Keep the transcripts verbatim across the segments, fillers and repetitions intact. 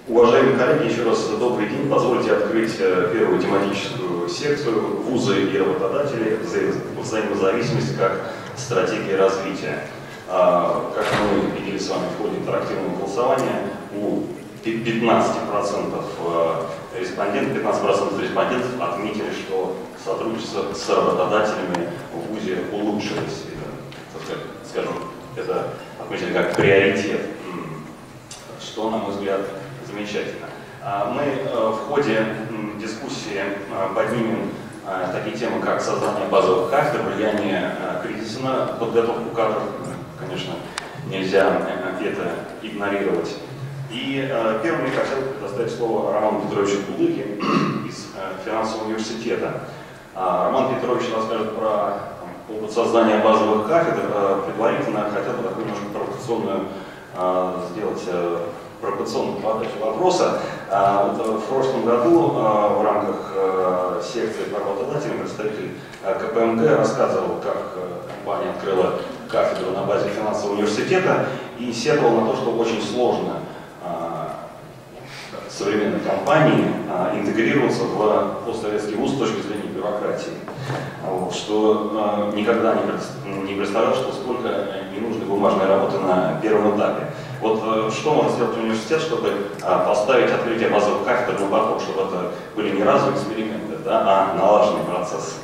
Уважаемые коллеги, еще раз добрый день. Позвольте открыть первую тематическую секцию «Вузы и работодатели. Взаимозависимость как стратегия развития». Как мы видели с вами в ходе интерактивного голосования, у пятнадцати процентов респондентов, пятнадцать процентов респондентов отметили, что сотрудничество с работодателями в ВУЗе улучшилось. Это, скажем, это отметили как приоритет, что, на мой взгляд, замечательно. Мы в ходе дискуссии поднимем такие темы, как создание базовых кафедр, влияние кризиса на подготовку кадров. Конечно, нельзя это игнорировать. И первым я хотел предоставить слово Роману Петровичу Булыге из финансового университета. Роман Петрович расскажет про опыт создания базовых кафедр. Предварительно хотел бы такую немножко провокационную сделать провокационную подачу вопроса. Вот в прошлом году в рамках секции по работодателям представитель ка пэ эм гэ рассказывал, как компания открыла кафедру на базе финансового университета и сетовал на то, что очень сложно современной компании интегрироваться в постсоветский вуз с точки зрения бюрократии. Вот, что никогда не представлял, что сколько ненужной бумажной работы на первом этапе. Вот что может сделать университет, чтобы поставить открытие базовых кафедр на поток, чтобы это были не разовые эксперименты, да, а налаженный процесс?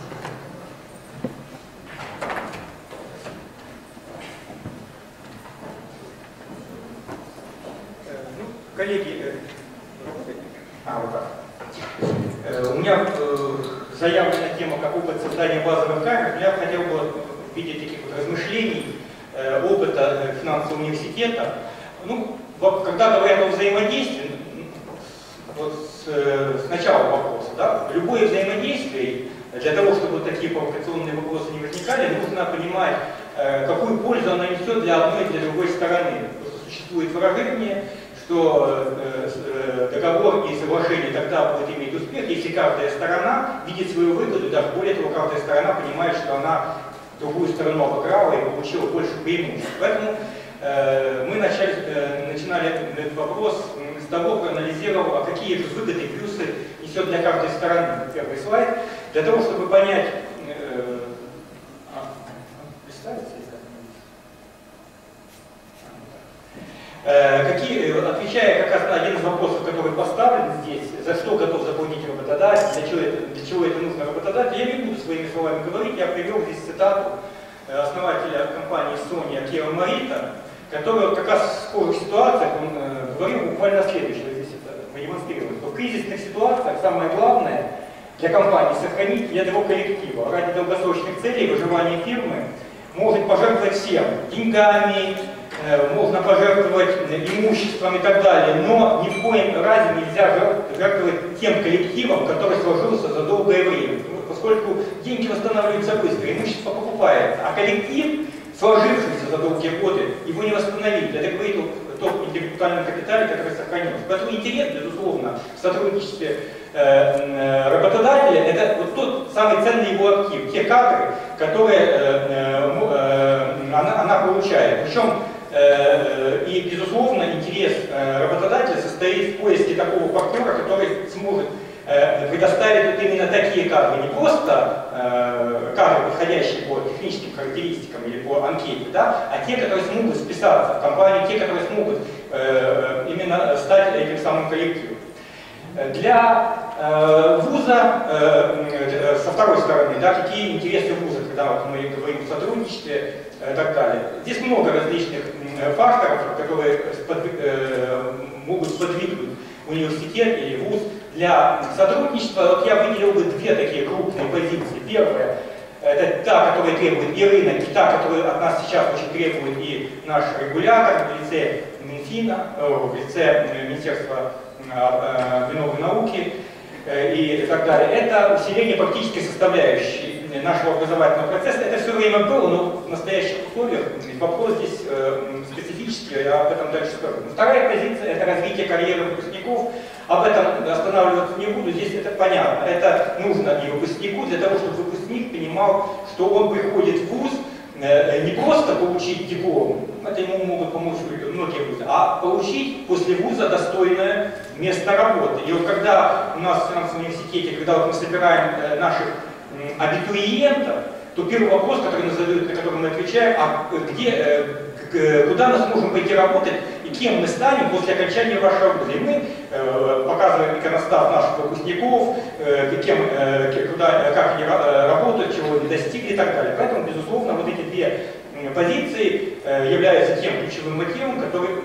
Ну, коллеги, а, вот так. У меня заявлена тема как опыт создания базовых кафедр. Я хотел бы в виде таких вот размышлений опыта финансового университета. Ну, когда говорят о взаимодействии, вот с, с начала вопроса, да, любое взаимодействие, для того, чтобы такие провокационные вопросы не возникали, нужно понимать, какую пользу она несет для одной и для другой стороны. Существует выражение, что договор и соглашение тогда будет иметь успех, если каждая сторона видит свою выгоду, даже более того, каждая сторона понимает, что она другую сторону обыграла и получила больше преимуществ. Поэтому э, мы начали, э, начинали этот вопрос с того, проанализировав, а какие же выгоды и плюсы несет для каждой стороны. Первый слайд. Для того, чтобы понять, э, а, представится, э, какие, отвечая как раз на один из вопросов, который поставлен здесь, за что готов заплатить работодатель, для чего это, для чего это нужно работодателю, я не буду своими словами говорить, я привел здесь цитату основателя компании Sony Акира Морита, который как раз в схожих ситуациях он э, говорил буквально следующее, здесь это продемонстрировано, что в кризисных ситуациях самое главное для компании сохранить ядро коллектива. Ради долгосрочных целей выживания фирмы может пожертвовать всем, деньгами, э, можно пожертвовать имуществом и так далее, но ни в коем разе нельзя жертвовать тем коллективом, который сложился за долгое время. Поскольку деньги восстанавливаются быстро, имущество покупается, а коллектив, сложившийся за долгие годы, его не восстановить. Это говорит о том интеллектуальном капитале, который сохранился. Поэтому интерес, безусловно, в сотрудничестве э, работодателя, это вот тот самый ценный его актив, те кадры, которые э, э, она, она получает. Причем э, и, безусловно, интерес э, работодателя состоит в поиске такого партнера, который сможет предоставить вот именно такие кадры, не просто э, кадры, подходящие по техническим характеристикам или по анкете, да, а те, которые смогут вписаться в компанию, те, которые смогут э, именно стать этим самым коллективом. Для э, вуза, э, со второй стороны, да, какие интересы вуза, когда вот мы говорим о сотрудничестве и так далее. Здесь много различных э, факторов, которые сподвиг, э, могут сподвигнуть университет или вуз для сотрудничества. Вот я выделил бы две такие крупные позиции. Первая – это та, которая требует и рынок, и та, которую от нас сейчас очень требует и наш регулятор в лице Минфина, в лице Министерства новой науки и так далее. Это усиление практической составляющей нашего образовательного процесса. Это все время было, но в настоящих условиях вопрос здесь э, специфический, я об этом дальше скажу. Вторая позиция – это развитие карьеры выпускников. Об этом останавливаться не буду, здесь это понятно. Это нужно и выпускнику для того, чтобы выпускник понимал, что он приходит в вуз не просто получить диплом, это ему могут помочь многие вузы, а получить после вуза достойное место работы. И вот когда у нас в финансовом университете, когда вот мы собираем наших абитуриентов, то первый вопрос, который нас задают, на который мы отвечаем, а где, куда мы сможем пойти работать и кем мы станем после окончания вашего вуза. И мы э, показываем иконостас наших выпускников, э, кем, э, куда, как они работают, чего они достигли и так далее. Поэтому, безусловно, вот эти две позиции э, являются тем ключевым мотивом, который э,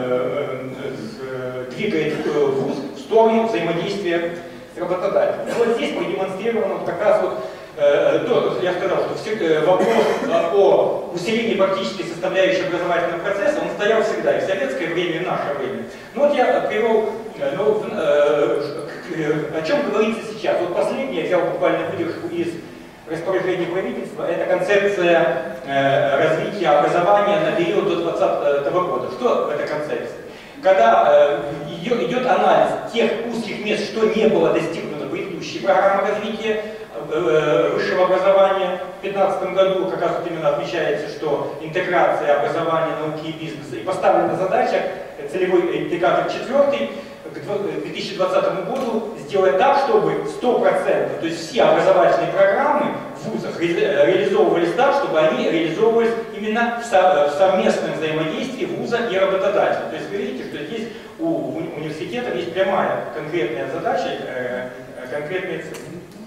э, двигает вуз в сторону взаимодействия с работодателем. И вот здесь продемонстрировано вот как раз вот То, я сказал, что все, вопрос о усилении практической составляющей образовательного процесса, он стоял всегда, и в советское время, и в наше время. Ну вот я привел, ну, о чем говорится сейчас. Вот последнее, я взял буквально выдержку из распоряжения правительства, это концепция развития образования на период до двадцатого года. Что в этой концепции? Когда идет анализ тех узких мест, что не было достигнуто предыдущей программы развития высшего образования в две тысячи пятнадцатом году, как раз вот именно отмечается, что интеграция образования, науки и бизнеса, и поставлена задача, целевой индикатор четвертый, к две тысячи двадцатому году сделать так, чтобы сто процентов, то есть все образовательные программы в вузах реализовывались так, чтобы они реализовывались именно в совместном взаимодействии вуза и работодателя. То есть вы видите, что здесь у университетов есть прямая конкретная задача, конкретные цели.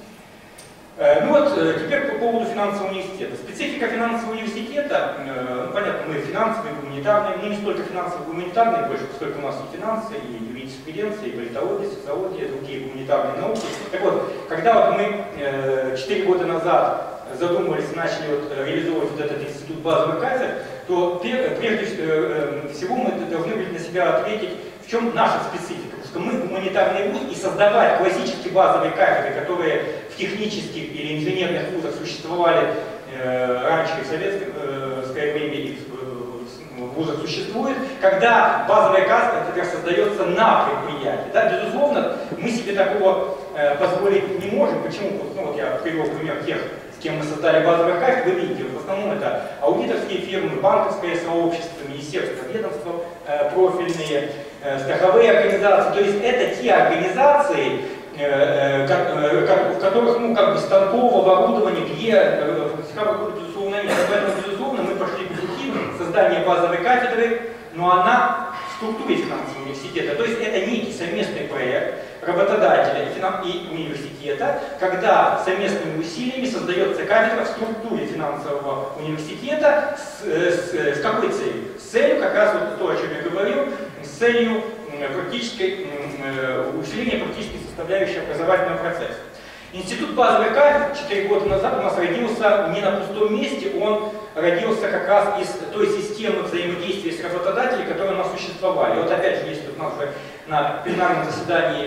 Ну вот, теперь по поводу финансового университета. Специфика финансового университета, ну понятно, мы финансовые, гуманитарные, но не столько финансовые, гуманитарные, больше, сколько у нас и финансы, и юридическая юриспруденция, и политология, социология, другие гуманитарные науки. Так вот, когда вот мы четыре года назад задумывались, начали вот реализовывать вот этот институт базовых кафедр, то прежде всего мы должны были на себя ответить, в чем наша специфика. Что мы гуманитарный вуз, и создавать классические базовые кафедры, которые в технических или инженерных вузах существовали э, раньше и в советское время, и в вузах существует, когда базовая кафедра создается на предприятии. Да, безусловно, мы себе такого э, позволить не можем. Почему? Ну, вот я привел пример тех, с кем мы создали базовые кафедры. Вы видите, в основном это аудиторские фирмы, банковское сообщество, министерство, ведомства э, профильные, страховые организации, то есть это те организации, э, э, как, в которых ну, как бы станкового оборудования, где э, безусловно нет. Поэтому, безусловно, мы пошли по пути создания базовой кафедры, но она в структуре финансового университета. То есть это некий совместный проект работодателя и университета, когда совместными усилиями создается кафедра в структуре финансового университета с, с, с какой целью? С целью, как раз вот то, о чем я говорил, с целью практической, усиления практической составляющей образовательного процесса. Институт базовых кафедр четыре года назад у нас родился не на пустом месте, он родился как раз из той системы взаимодействия с работодателями, которые у нас существовали. И вот опять же, если у нас уже на пленарном заседании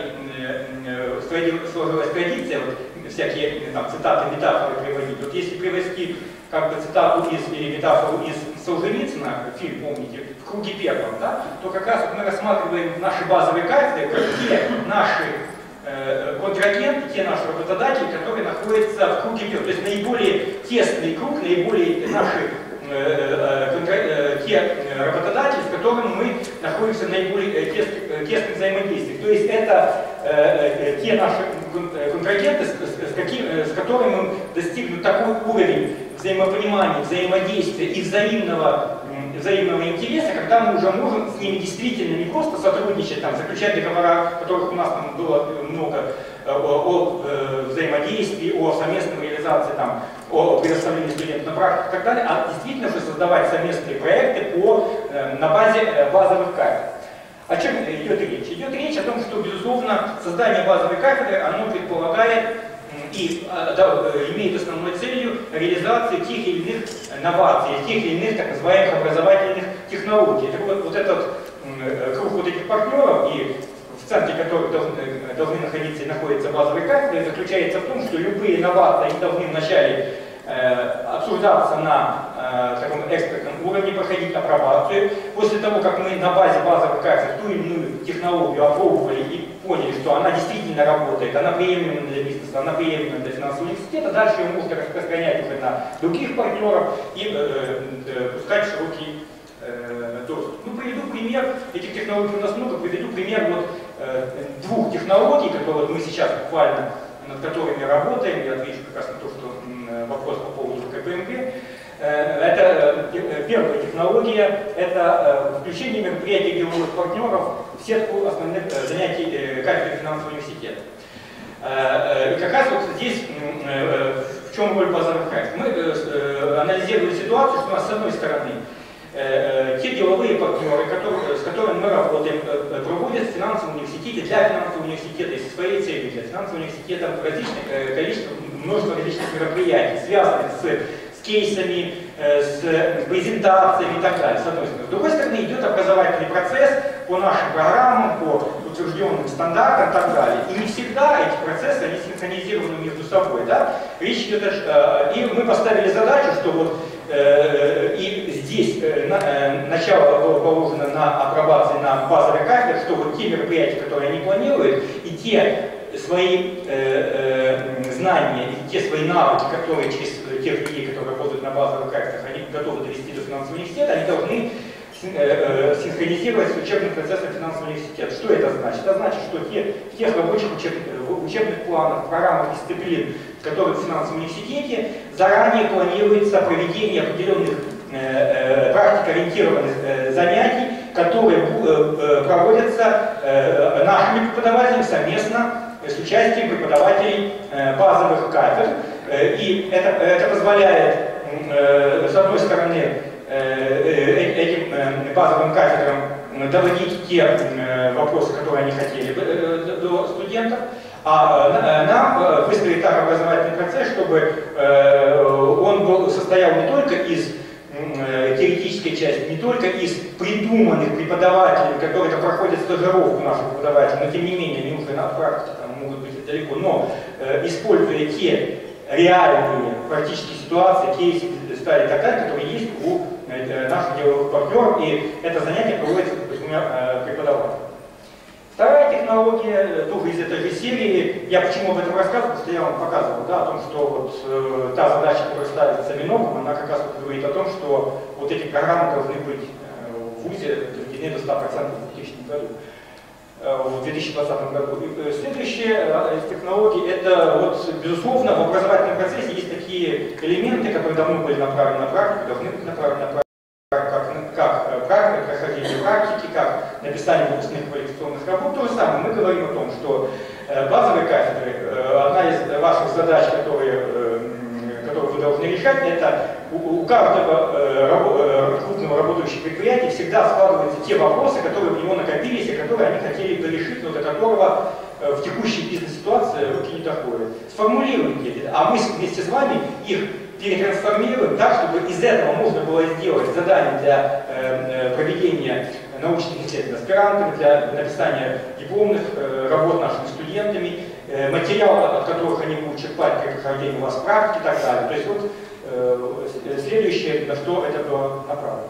сложилась традиция, вот, всякие там, цитаты, метафоры приводить. Вот если привести как бы цитату из, или метафору из Солженицына, фильм, помните, «В круге первом», да, то как раз вот мы рассматриваем наши базовые кафедры, как те наши э, контрагенты, те наши работодатели, которые находятся в круге первом. То есть наиболее тесный круг, наиболее наши э, э, контра... э, те работодатели, с которыми мы находимся в наиболее тесных, тесных взаимодействиях. То есть это э, те наши контрагенты, с, с, каким, с которыми мы достигнем такой уровень взаимопонимания, взаимодействия и взаимного, взаимного интереса, когда мы уже можем с ними действительно не просто сотрудничать, там, заключать договора, которых у нас там было много, о, о э, взаимодействии, о совместной реализации, там, о предоставлении студентов на практику и так далее, а действительно уже создавать совместные проекты по, э, на базе э, базовых кафедр. О чем идет речь? Идет речь о том, что, безусловно, создание базовой кафедры, оно предполагает и да, имеет основной целью реализацию тех или иных новаций, тех или иных так называемых образовательных технологий. Так вот, вот этот э, круг вот этих партнеров, и в центре которых должны, должны находиться и находятся базовые кафедры, заключается в том, что любые новации они должны вначале э, обсуждаться на э, таком экспертном уровне проходить апробацию. После того, как мы на базе базовых кафедр ту или иную технологию опробовали и поняли, что она действительно работает, она приемлема для бизнеса, она приемлема для финансового университета, дальше ее можно распространять уже на других партнеров и э, э, пускать широкий э, доступ. Ну, приведу пример, этих технологий у нас много, приведу пример вот, э, двух технологий, которые мы сейчас буквально над которыми работаем. Я отвечу как раз на то, что э, вопрос по поводу ка пэ эм гэ. Это первая технология, это включение мероприятий деловых партнеров в сетку основных занятий кафедры финансового университета. И как раз вот здесь в чем роль базовых кафедр. Мы анализировали ситуацию, что у нас с одной стороны те деловые партнеры, которые, с которыми мы работаем, проводят в финансовом университете, для финансового университета и со своей целью для финансового университета различных, количество, множество различных мероприятий, связанных с кейсами, с презентациями и так далее, с одной стороны. С другой стороны, идет образовательный процесс по нашим программам, по утвержденным стандартам и так далее. И не всегда эти процессы, они синхронизированы между собой. Да? Речь идет о... И мы поставили задачу, что вот э, и здесь э, на, э, начало было положено на апробации на базовой кафедре, что вот те мероприятия, которые они планируют, и те свои э, э, знания, и те свои навыки, которые через тех людей, которые работают на базовых кафедрах, они готовы довести до финансового университета, они должны синхронизировать с учебным процессом финансового университета. Что это значит? Это значит, что те, в тех рабочих учебных, учебных планах, программах, дисциплин, которые в финансовом университете, заранее планируется проведение определенных э, э, практикоориентированных э, занятий, которые э, проводятся э, нашими преподавателями совместно с участием преподавателей э, базовых кафедр. Э, и это, это позволяет, э, с одной стороны, этим базовым кафедрам доводить те вопросы, которые они хотели бы до студентов, а нам выстроить так образовательный процесс, чтобы он был, состоял не только из теоретической части, не только из придуманных преподавателей, которые проходят стажировку наших преподавателей, но тем не менее они уже на практике там, могут быть далеко, но используя те реальные практические ситуации, кейсы, стали и так далее, которые есть у наших деловых партнеров, и это занятие проводится двумя э, преподавателями. Вторая технология, тоже из этой же серии, я почему об этом рассказываю, потому что я вам показывал, да, о том, что вот, э, та задача, которая ставится Минобром, она как раз вот говорит о том, что вот эти программы должны быть э, в ВУЗе доведены до ста процентов в две тысячном году. В две тысячи двадцатом году. И следующая из технологий, это вот, безусловно, в образовательном процессе есть такие элементы, которые давно были направлены на практику, должны быть направлены на практику, как, как практика, прохождение практики, как написание выпускных квалификационных работ. То же самое, мы говорим о том, что базовые кафедры, одна из ваших задач, которые, которые вы должны решать, это у, у каждого э, крупного работающего предприятия всегда складываются те вопросы, которые в него накопились, и которые они хотели бы решить, но до которого э, в текущей бизнес-ситуации руки не доходят. Сформулируйте, а мы вместе с вами их перетрансформируем так, чтобы из этого можно было сделать задание для э, проведения научных исследований аспирантами, для написания дипломных э, работ нашими студентами, э, материал, от которых они будут черпать при прохождении у вас практики и так далее. То есть вот следующее, на что это было направлено.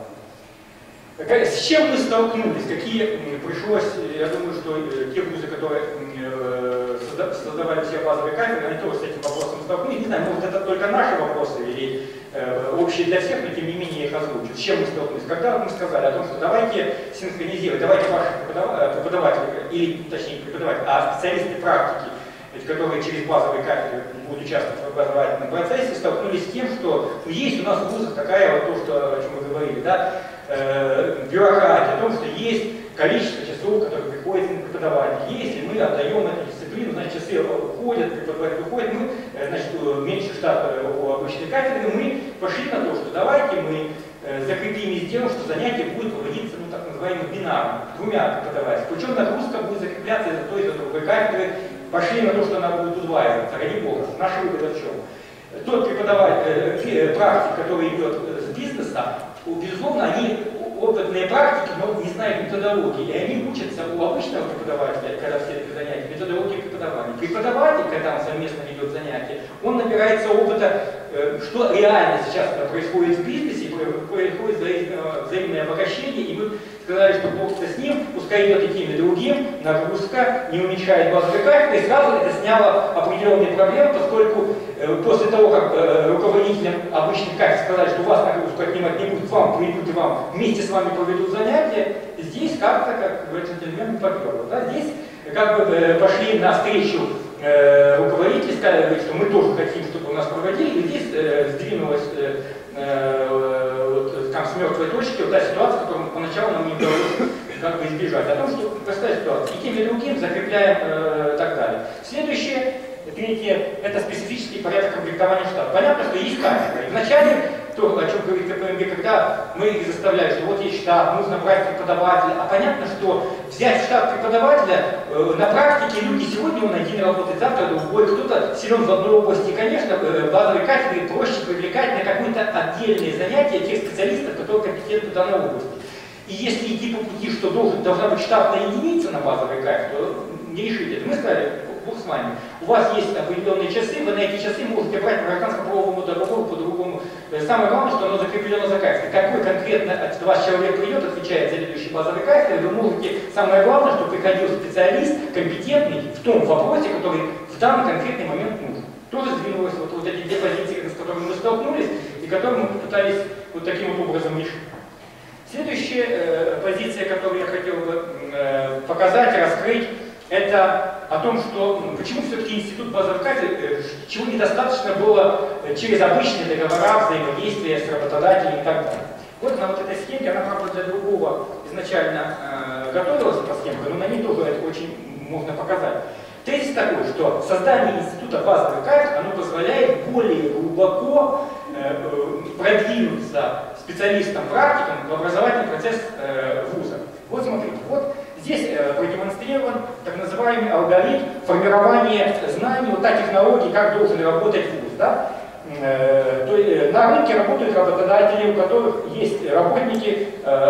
С чем мы столкнулись, какие пришлось, я думаю, что те вузы, которые создавали все базовые кафедры, они тоже с этим вопросом столкнулись. Не знаю, может это только наши вопросы или общие для всех, но тем не менее я их озвучу. С чем мы столкнулись? Когда мы сказали о том, что давайте синхронизировать, давайте ваши преподаватели, или точнее преподаватели, а специалисты практики, которые через базовые кафедры будут участвовать в образовательном процессе, столкнулись с тем, что есть у нас в вузах такая вот то, что, о чем мы говорили, да, э, бюрократия, о том, что есть количество часов, которые приходят на преподаватель. Если мы отдаем эту дисциплину, значит, часы уходят, преподаватель уходит, мы, значит, меньше штата у обычной кафедры, мы пошли на то, что давайте мы закрепим и сделаем, что занятие будет проводиться, ну, так называемым бинарно, двумя преподавателями. Причем нагрузка будет закрепляться из-за той и из-за другой кафедры. Пошли на то, что она будет удваиваться, ради бога. Наш вывод в чем? Тот преподаватель, э, практик, который идет с бизнеса, безусловно, они опытные практики, но не знают методологии. И они учатся у обычного преподавателя, когда все эти занятия, методологии преподавания. Преподаватель, когда он совместно ведет занятия, он набирается опыта, э, что реально сейчас происходит в бизнесе, происходит взаимное обогащение, и мы сказали, что бог-то с ним, пускай идет и тем, и другим, нагрузка не уменьшает базовый качество, и сразу это сняло определенные проблемы, поскольку э, после того, как э, руководителям обычных качеств сказали, что у вас нагрузку отнимать не будет, к вам придут и вам вместе с вами проведут занятия, здесь как-то, как говорит джентльмен, не поперло. Да? Здесь как бы э, пошли навстречу э, руководители, сказали, что мы тоже хотим, чтобы у нас проводили, и здесь э, сдвинулась э, э, вот, там, с мертвой точки вот та ситуация, которую поначалу нам не удалось как бы избежать. О том, что простая ситуация, и тем и другим закрепляем э, и так далее. Следующее, третье, это специфический порядок комплектования штата. Понятно, что есть кафедра. И вначале, то, о чем говорит КПМГ, когда мы их заставляем, что вот есть штат, нужно брать преподавателя, а понятно, что взять в штат преподавателя, э, на практике люди сегодня он один работает, завтра другой, кто-то силен в одной области. И, конечно, э, базовые кафедры проще привлекать на какое-то отдельное занятие тех специалистов, которые компетентны в данной области. И если идти по пути, что должен, должна быть штатная единица на базовой кафедре, то не решить это. Мы сказали, бог с вами, у вас есть определенные часы, вы на эти часы можете брать по гражданско-правовому договору, по-другому. Самое главное, что оно закреплено за кафедрой. Какой конкретно от вас человек придет, отвечает заведующий базовой кафедрой, вы можете, самое главное, чтобы приходил специалист, компетентный в том вопросе, который в данный конкретный момент нужен. Тоже сдвинулось вот, вот эти две позиции, с которыми мы столкнулись, и которые мы попытались вот таким вот образом решить. Следующая э, позиция, которую я хотел бы э, показать, раскрыть, это о том, что ну, почему все-таки институт базовой кафедры, э, чего недостаточно было э, через обычные договора, взаимодействия с работодателями и так далее. Вот на вот этой схемке, она, правда, для другого изначально э, готовилась, эта схемка, но на ней тоже это очень можно показать. Тезис такой, что создание института базовой кафедры, оно позволяет более глубоко э, продвинуться специалистам-практикам в образовательный процесс э, вуза. Вот смотрите, вот здесь э, продемонстрирован так называемый алгоритм формирования знаний, вот та технология, как должен работать вуз. Да? Э, то есть, на рынке работают работодатели, у которых есть работники,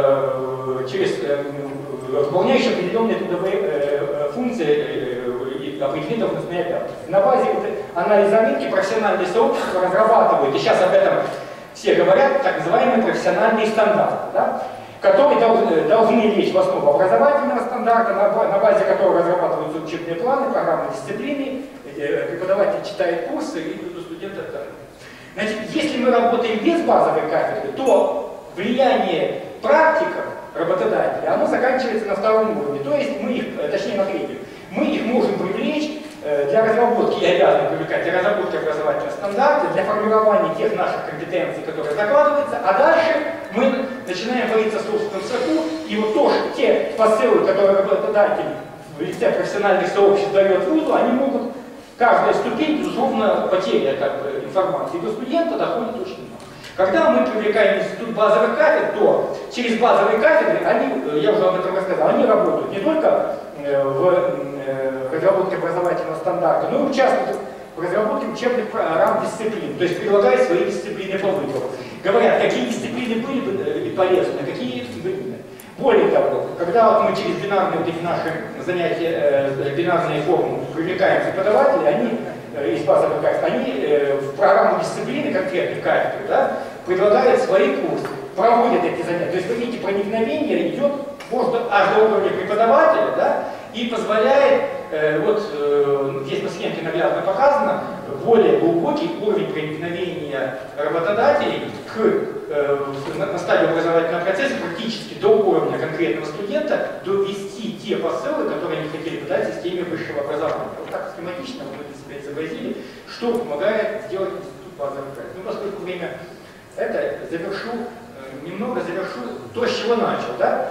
э, через, э, выполняющие определенные трудовые э, функции, э, определенные должностные обязанности. На базе вот анализа рынка профессиональные сообщества разрабатывают, и сейчас об этом все говорят, так называемые профессиональные стандарты, да, которые должны, должны лечь в основу образовательного стандарта, на, на базе которого разрабатываются учебные планы, программы, дисциплины, преподаватель читает курсы и студенты. Значит, если мы работаем без базовой кафедры, то влияние практиков работодателя, оно заканчивается на втором уровне, то есть мы их, точнее на третьем, мы их можем привлечь для разработки и обязаны привлекать для разработки образовательного стандарта, для формирования тех наших компетенций, которые закладываются, а дальше мы начинаем вариться в собственном соку, и вот тоже те посылы, которые работодатель в лице профессиональных сообществ дает вузу, они могут, каждая ступень, безусловно, потеря как бы, информации до студента доходит очень много. Когда мы привлекаем институт базовых кафедр, то через базовые кафедры, они, я уже об этом рассказал, они работают не только в разработке образовательного стандарта, но и участвуют в разработке учебных программ дисциплин, то есть предлагают свои дисциплины по выбору. Говорят, какие дисциплины были бы полезны, а какие были. Более того, когда вот мы через бинарные вот эти наши занятия, э, бинарные формы привлекаем преподавателей, они э, из базовых кафедр, они э, в программу дисциплины, конкретной кафедры, да, предлагают свои курсы, проводят эти занятия. То есть, вы видите, проникновение идет может аж до уровня преподавателя, да, и позволяет, э, вот э, здесь на схемке наглядно показано, более глубокий уровень проникновения работодателей к, э, на, на стадии образовательного процесса практически до уровня конкретного студента довести те посылы, которые они хотели бы дать системе высшего образования. Вот так схематично мы для себя изобразили, что помогает сделать институт базовых кафедр. Ну, поскольку время это, завершу, э, немного завершу то, с чего начал. Да?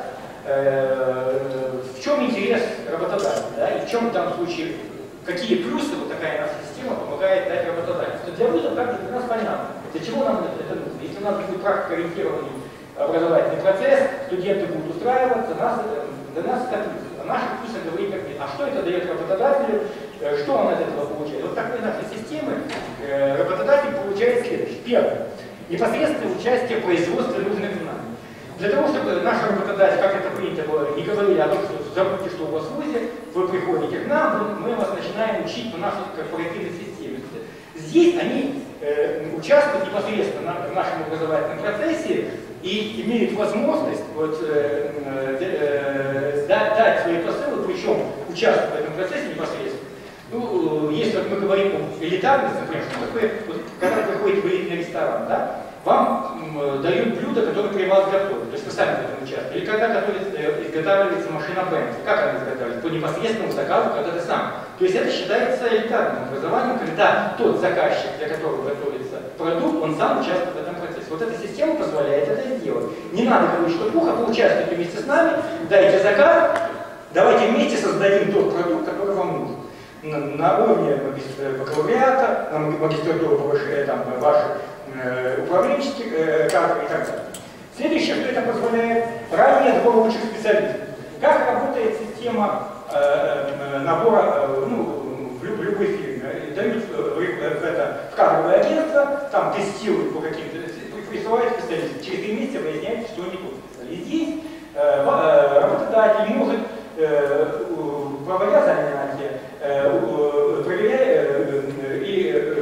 В чем интерес работодателя, да, и в чем в данном случае, какие плюсы вот такая наша система помогает дать работодателю. Для вузов как для нас понятно, для чего нам это нужно. Если у нас будет практикоориентированный образовательный процесс, студенты будут устраиваться, нас, для нас это плюс. А наши плюсы говорить как нет. А что это дает работодателю, что он от этого получает? Вот такой нашей системы работодатель получает следующее. Первое. Непосредственное участие в производстве нужных знаний. Для того, чтобы наши работодатели, как это принято было, не говорили о том, что забудьте, что у вас в ВУЗе, вы приходите к нам, мы вас начинаем учить по нашей корпоративной системе. Здесь они э, участвуют непосредственно в нашем образовательном процессе и имеют возможность вот, э, э, дать, дать свои посылы, причем участвовать в этом процессе непосредственно. Ну, если вот мы говорим о элитарности, например, что такое, вот, когда вы приходите в элитный ресторан, да, вам м, дают блюда, которые при вас готовят, то есть вы сами в этом участвуете. Или когда готовится, э, изготавливается машина Бенц, как она изготавливается? По непосредственному заказу, когда ты сам. То есть это считается элитарным образованием, когда тот заказчик, для которого готовится продукт, он сам участвует в этом процессе. Вот эта система позволяет это сделать. Не надо говорить, что плохо, вы участвуете вместе с нами, дайте заказ, давайте вместе создадим тот продукт, который вам нужен. На, на уровне бакалавриата, на магистратуру повышения там, ваши э, управленческих э, кадры и так далее. Следующее, что это позволяет, ранний отбор лучших специалистов. Как работает система э, э, набора э, ну, в, люб, в любой фирме? Дают в, в, это, в кадровое агентство, там тестируют по каким-то, присылают специалистов. Через три месяца выясняется, что не тот специалист. Здесь э, работодатель может, э, проводя занятия, проверяя и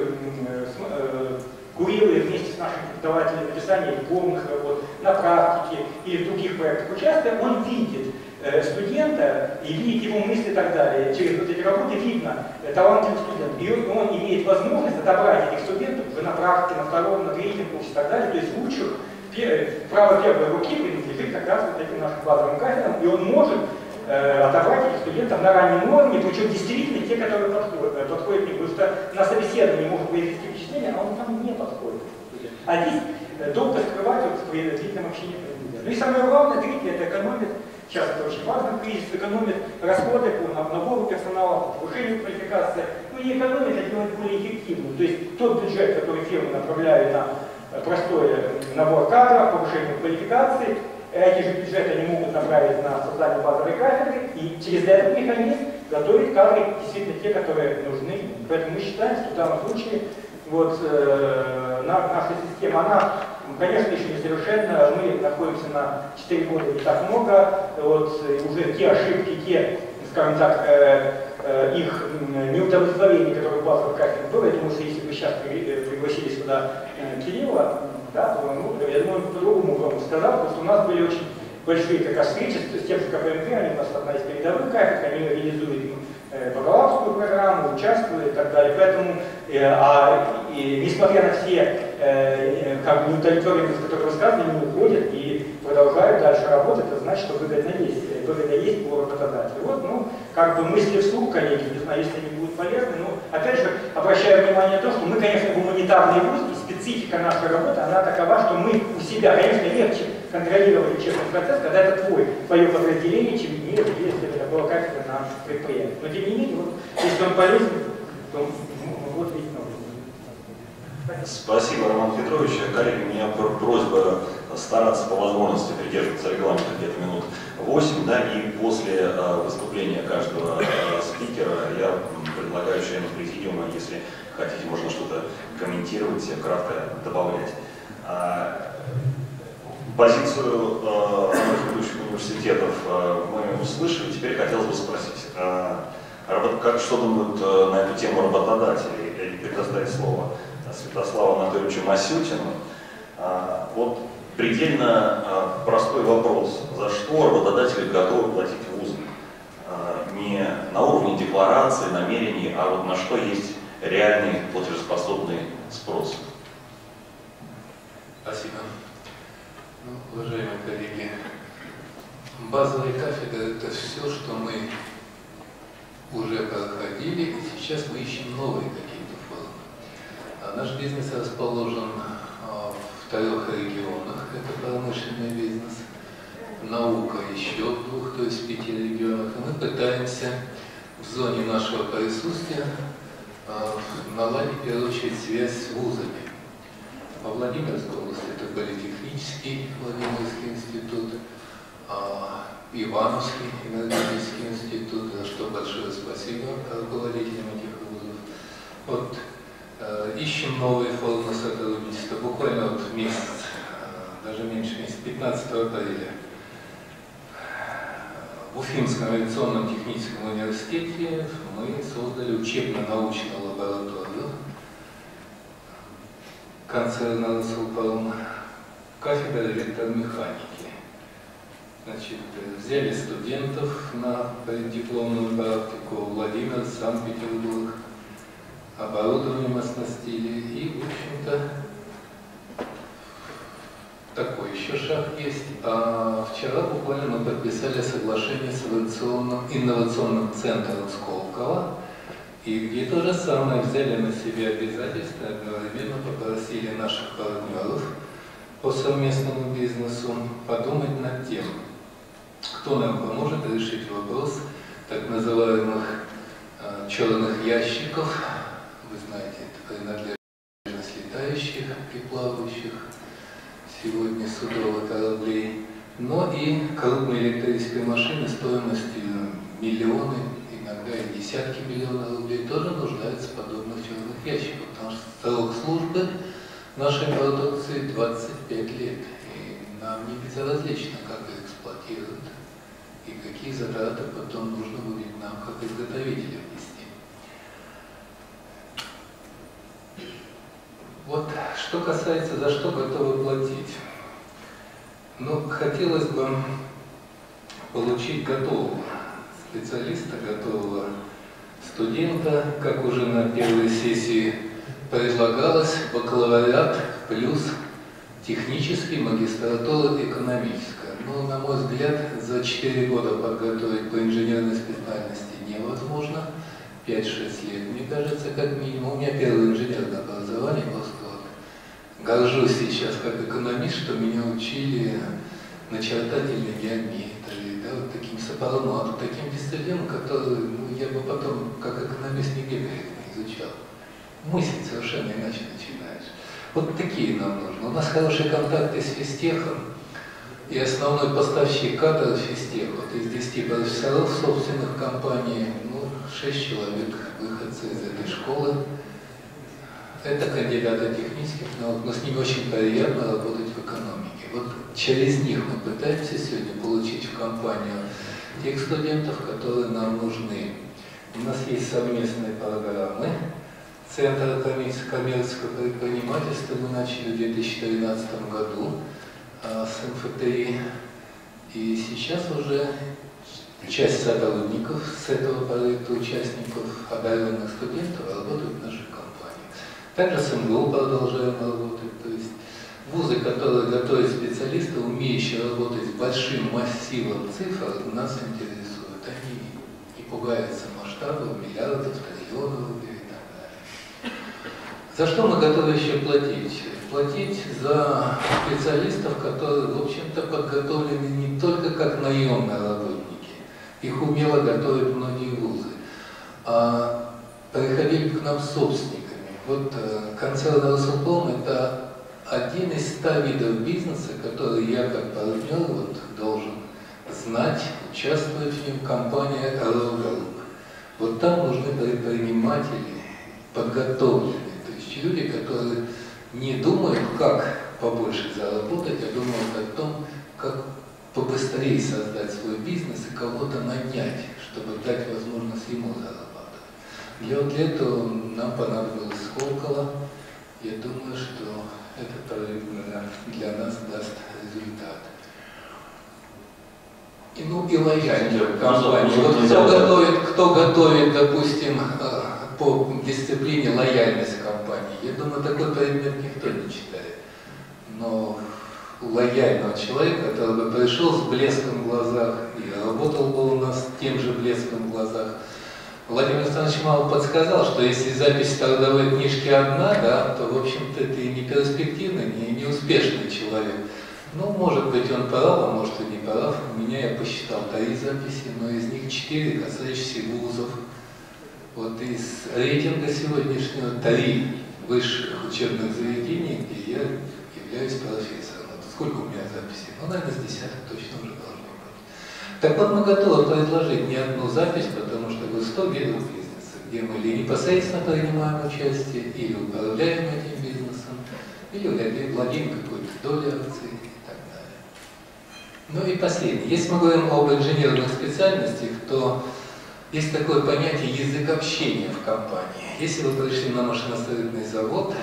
курируя вместе с нашим преподавателем написание дипломных работ, на практике или в других проектах участия, он видит студента и видит его мысли и так далее. Через вот эти работы видно талантливый студент. И он имеет возможность отобрать этих студентов уже на практике, на втором, на третьем курсе и так далее. То есть лучших, право первой руки принадлежит как раз вот этим нашим базовым кафедрам, и он может отобрать этих студентов на раннем уровне, причем действительно те, которые подходят, подходят не потому что на собеседовании может произвести впечатление, а он там не подходит. А здесь долго скрывать вот в длительном общении. Ну и самое главное, третье, это экономит, сейчас это очень важно, кризис экономит расходы по набору персонала, по повышению квалификации, ну не экономит, а делать более эффективным. То есть тот бюджет, который фирмы направляют на простой набор кадров, повышение квалификации, эти же бюджеты они могут направить на создание базовой кафедры и через этот механизм готовить кадры действительно те, которые нужны. Поэтому мы считаем, что в данном случае вот, э, наша система, она, конечно, еще не совершенна. Мы находимся на четыре года не так много. Вот, уже те ошибки, те, скажем так, э, э, их неудовлетворение, которые в базовой кафедре было, я думаю, что если бы сейчас пригласили сюда э, Кирилла, да, то, ну, я думаю, по-другому вам сказал, потому что у нас были очень большие как раз встречи с тем же КПМГ, они у нас одна из передовых кафедр, они реализуют э, бакалаврскую программу, участвуют и так далее. Поэтому, э, а, и, несмотря на все э, как бы неудовлетворенности, которые высказаны, они уходят и продолжают дальше работать, это значит, что выгодно есть, выгодно есть по работодателю. Вот, ну, как бы мысли вслух, коллеги, не знаю, если они будут полезны, но опять же, обращаю внимание на то, что мы, конечно, гуманитарный вуз, и специфика нашей работы, она такова, что мы у себя, конечно, легче контролировать учебный процесс, когда это твой, твое подразделение, чем если это было кафедра на предприятии. Но тем не менее, вот, если он полезен, то вот видно. Спасибо, Роман Петрович. Коллеги, у меня просьба стараться по возможности придерживаться регламента где-то минут восемь, да, и после э, выступления каждого э, спикера я предлагаю членам президиума, если хотите, можно что-то комментировать, кратко добавлять. А, позицию э, ведущих университетов э, мы услышали, теперь хотелось бы спросить, э, как, что думают э, на эту тему работодатели, и предоставить слово Святославу Анатольевичу Масютину. А, вот предельно а, простой вопрос. За что работодатели готовы платить вузам? А, не на уровне декларации, намерений, а вот на что есть реальный платежеспособный спрос? Спасибо. Ну, уважаемые коллеги, базовая кафедра — это все, что мы уже проходили, и сейчас мы ищем новые какие-то формы. Наш бизнес расположен в трех регионах. Это промышленный бизнес, наука еще в двух, то есть в пяти регионах. И мы пытаемся в зоне нашего присутствия наладить, в первую очередь, связь с вузами. Во Владимирской области это Политехнический Владимирский институт, Ивановский энергетический институт, за что большое спасибо руководителям этих вузов. Вот, ищем новые формы сотрудничества. Буквально вот месяц, даже меньше месяца, пятнадцатого апреля, в Уфимском авиационном техническом университете мы создали учебно-научную лабораторию концерна «Росалпалм», кафедра электромеханики. Значит, взяли студентов на преддипломную практику, Владимир, Санкт-Петербург, оборудованием оснастили, и, в общем-то, такой еще шаг есть. А вчера буквально мы подписали соглашение с инновационным, инновационным центром Сколково, и где то же самое взяли на себя обязательства, одновременно попросили наших партнеров по совместному бизнесу подумать над тем, кто нам поможет решить вопрос так называемых э, черных ящиков. Вы знаете, это принадлежность летающих и плавающих сегодня судовых кораблей, но и крупные электрические машины стоимостью миллионы, иногда и десятки миллионов рублей тоже нуждаются в подобных черных ящиках, потому что срок службы нашей продукции двадцать пять лет, и нам не безразлично, как их эксплуатируют и какие затраты потом нужно будет нам, как изготовителям, нести. Вот, что касается, за что готовы платить. Ну, хотелось бы получить готового специалиста, готового студента, как уже на первой сессии предлагалось, бакалавриат плюс технический, магистратура экономическая. Но, на мой взгляд, за четыре года подготовить по инженерной специальности невозможно. пять-шесть лет, мне кажется, как минимум. У меня первое инженерное образование, просто вот горжусь сейчас как экономист, что меня учили начертательной геометрии, да, вот таким сопромату, таким дисциплинам, которые, ну, я бы потом как экономист нигде не изучал. Мысль совершенно иначе начинаешь. Вот такие нам нужны. У нас хорошие контакты с физтехом, и основной поставщик кадров физтех, вот из десяти профессоров собственных компаний, ну, шесть человек выходцы из этой школы. Это кандидаты технических наук, но с ними очень приятно работать в экономике. Вот через них мы пытаемся сегодня получить в компанию тех студентов, которые нам нужны. У нас есть совместные программы. Центр коммерческого предпринимательства мы начали в две тысячи тринадцатом году а, с эм эф тэ и, и сейчас уже часть сотрудников с этого проекта, участников, одаренных студентов, работают в нашей компании. Также с эм гэ у продолжаем работать, то есть вузы, которые готовят специалистов, умеющие работать с большим массивом цифр, нас интересуют. Они не пугаются масштабов, миллиардов, триллионов рублей. За что мы готовы еще платить? Платить за специалистов, которые, в общем-то, подготовлены не только как наемные работники, их умело готовят многие вузы, а приходили к нам собственниками. Вот концерн «Росалпалм» — это один из ста видов бизнеса, который я как партнер вот, должен знать, участвовать в нем, компания «Эл Групп». Вот там нужны предприниматели, подготовленные. То есть люди, которые не думают, как побольше заработать, а думают о том, как побыстрее создать свой бизнес и кого-то нанять, чтобы дать возможность ему зарабатывать. Для, для этого нам понадобилось Сколково. Я думаю, что этот проект для нас даст результат. И, ну и лояльную компанию. Вот кто готовит, кто готовит, допустим, по дисциплине лояльность компании. Я думаю, такой предмет никто не читает. Но лояльного человека, который бы пришел с блеском в глазах и работал бы у нас с тем же блеском в глазах. Владимир Александрович мало подсказал, что если запись трудовой книжки одна, да, то, в общем-то, ты не перспективный, не, не успешный человек. Ну, может быть, он прав, а может и не прав. У меня, я посчитал, три записи, но из них четыре касающиеся вузов. Вот из рейтинга сегодняшнего три высших учебных заведений, где я являюсь профессором. Вот сколько у меня записей? Ну, наверное, с десяток точно уже должно быть. Так вот, мы готовы предложить не одну запись, потому что вы сто видов бизнеса, где мы или непосредственно принимаем участие, или управляем этим бизнесом, или владеем какой-то долей акций и так далее. Ну и последнее. Если мы говорим об инженерных специальностях, то есть такое понятие язык общения в компании. Если вы пришли на машиностроительный завод,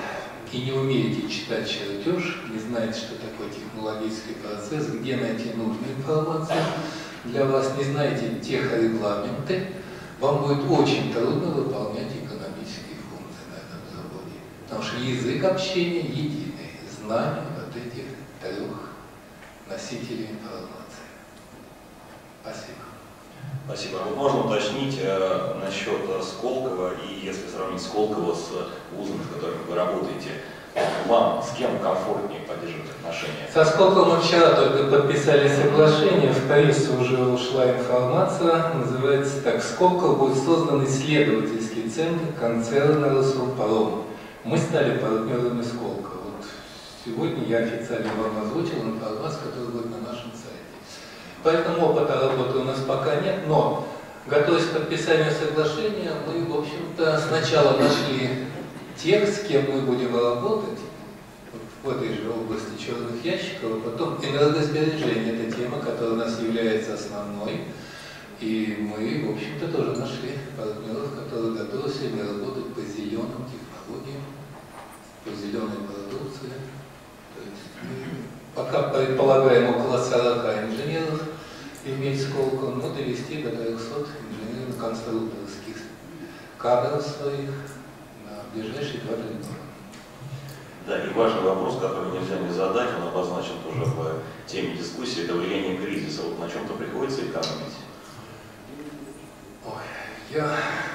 и не умеете читать чертеж, не знаете, что такое технологический процесс, где найти нужную информацию, для вас не знаете техрегламенты, вам будет очень трудно выполнять экономические функции на этом заводе. Потому что язык общения единый, знание вот этих трех носителей информации. Спасибо. Спасибо. Вот можно уточнить э, насчет Сколково, и если сравнить Сколково с вузом, в котором вы работаете, вам с кем комфортнее поддерживать отношения? Со Сколково мы вчера только подписали соглашение, в прессе уже ушла информация, называется так: Сколково будет создан исследовательский центр концерна Росурпром. Мы стали партнерами Сколково. Вот сегодня я официально вам озвучил информацию, которая будет на нашем сайте. Поэтому опыта работы у нас пока нет, но, готовясь к подписанию соглашения, мы, в общем-то, сначала нашли тех, с кем мы будем работать, вот в этой же области черных ящиков, а потом энергосбережение – это тема, которая у нас является основной, и мы, в общем-то, тоже нашли партнеров, которые готовы с ними работать по зеленым технологиям, по зеленой продукции. То есть мы пока предполагаем около сорока инженеров иметь Сколково, но довести до трёхсот инженерно-конструкторских кадров своих на ближайшие два-три года. Да, и важный вопрос, который нельзя не задать, он обозначен тоже в теме дискуссии, это влияние кризиса. Вот на чем-то приходится экономить? Ой, я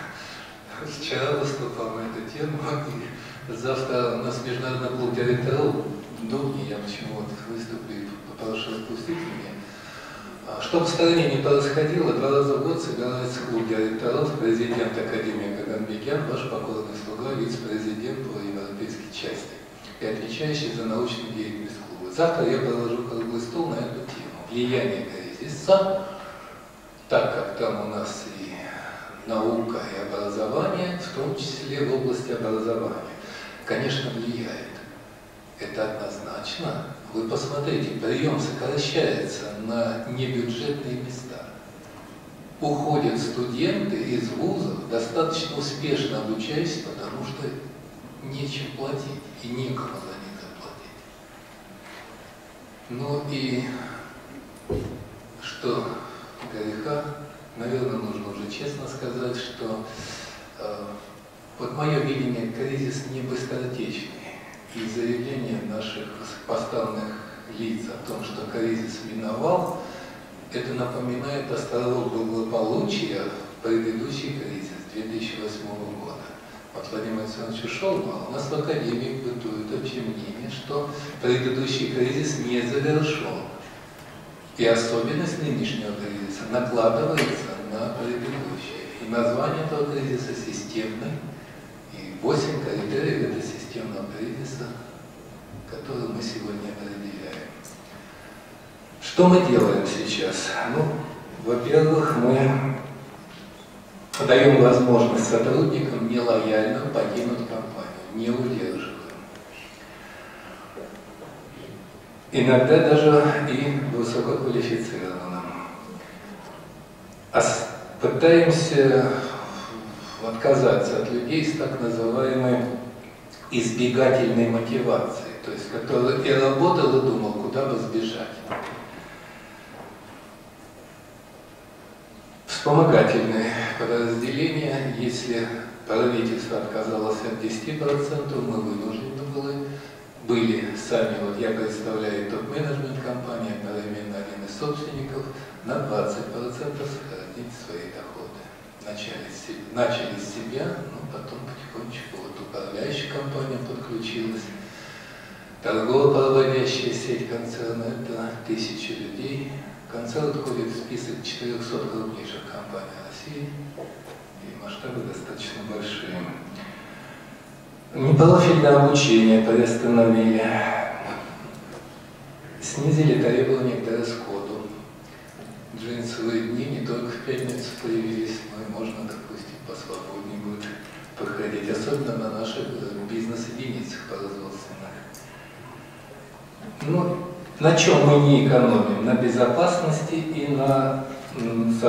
вчера выступал на эту тему, и завтра у нас международный клуб директоров в Дубне, я почему-то выступлю и попрошу отпустить меня. Чтобы в стране не происходило, два раза в год собирается клуб директоров, президент Академии Каганбекян, ваш покорный слуга, вице-президент по европейской части и отвечающий за научную деятельность клуба. Завтра я провожу круглый стол на эту тему. Влияние кризиса, так как там у нас и наука, и образование, в том числе в области образования, конечно, влияет. Это однозначно. Вы посмотрите, прием сокращается на небюджетные места. Уходят студенты из вузов, достаточно успешно обучаясь, потому что нечем платить и некому за них заплатить. Ну и что греха, наверное, нужно уже честно сказать, что э, вот мое видение, кризис не быстротечный. И заявление наших поставленных лиц о том, что кризис миновал, это напоминает островок благополучия в предыдущий кризис две тысячи восьмого года. Вот Владимир Александрович ушел, но у нас в Академии бытует общее мнение, что предыдущий кризис не завершен. И особенность нынешнего кризиса накладывается на предыдущий. И название этого кризиса системный. И восемь критериев этого системного кризиса, который мы сегодня определяем. Что мы делаем сейчас? Ну, во-первых, мы даем возможность сотрудникам нелояльно покинуть компанию, не удерживаем. Иногда даже и высококвалифицированным. Пытаемся отказаться от людей с так называемой избегательной мотивацией, то есть который и работал, и думал, куда бы сбежать. Вспомогательные подразделения, если правительство отказалось от десяти процентов, мы вынуждены были, были сами, вот я представляю топ-менеджмент компании, одновременно один из собственников, на двадцать процентов сохранить свои доходы. Начали с, начали с себя, но потом потихонечку вот управляющая компания подключилась. Торгово-проводящая сеть концерна – это тысячи людей. Концерн входит в список четырёхсот крупнейших компаний России, и масштабы достаточно большие. Непрофильное обучение приостановили. Снизили требования к дресс-коду. Джинсовые дни не только в пятницу появились, но и можно, допустим, посвободнее будет проходить, особенно на наших бизнес-единицах производственных. Ну, на чем мы не экономим? На безопасности и на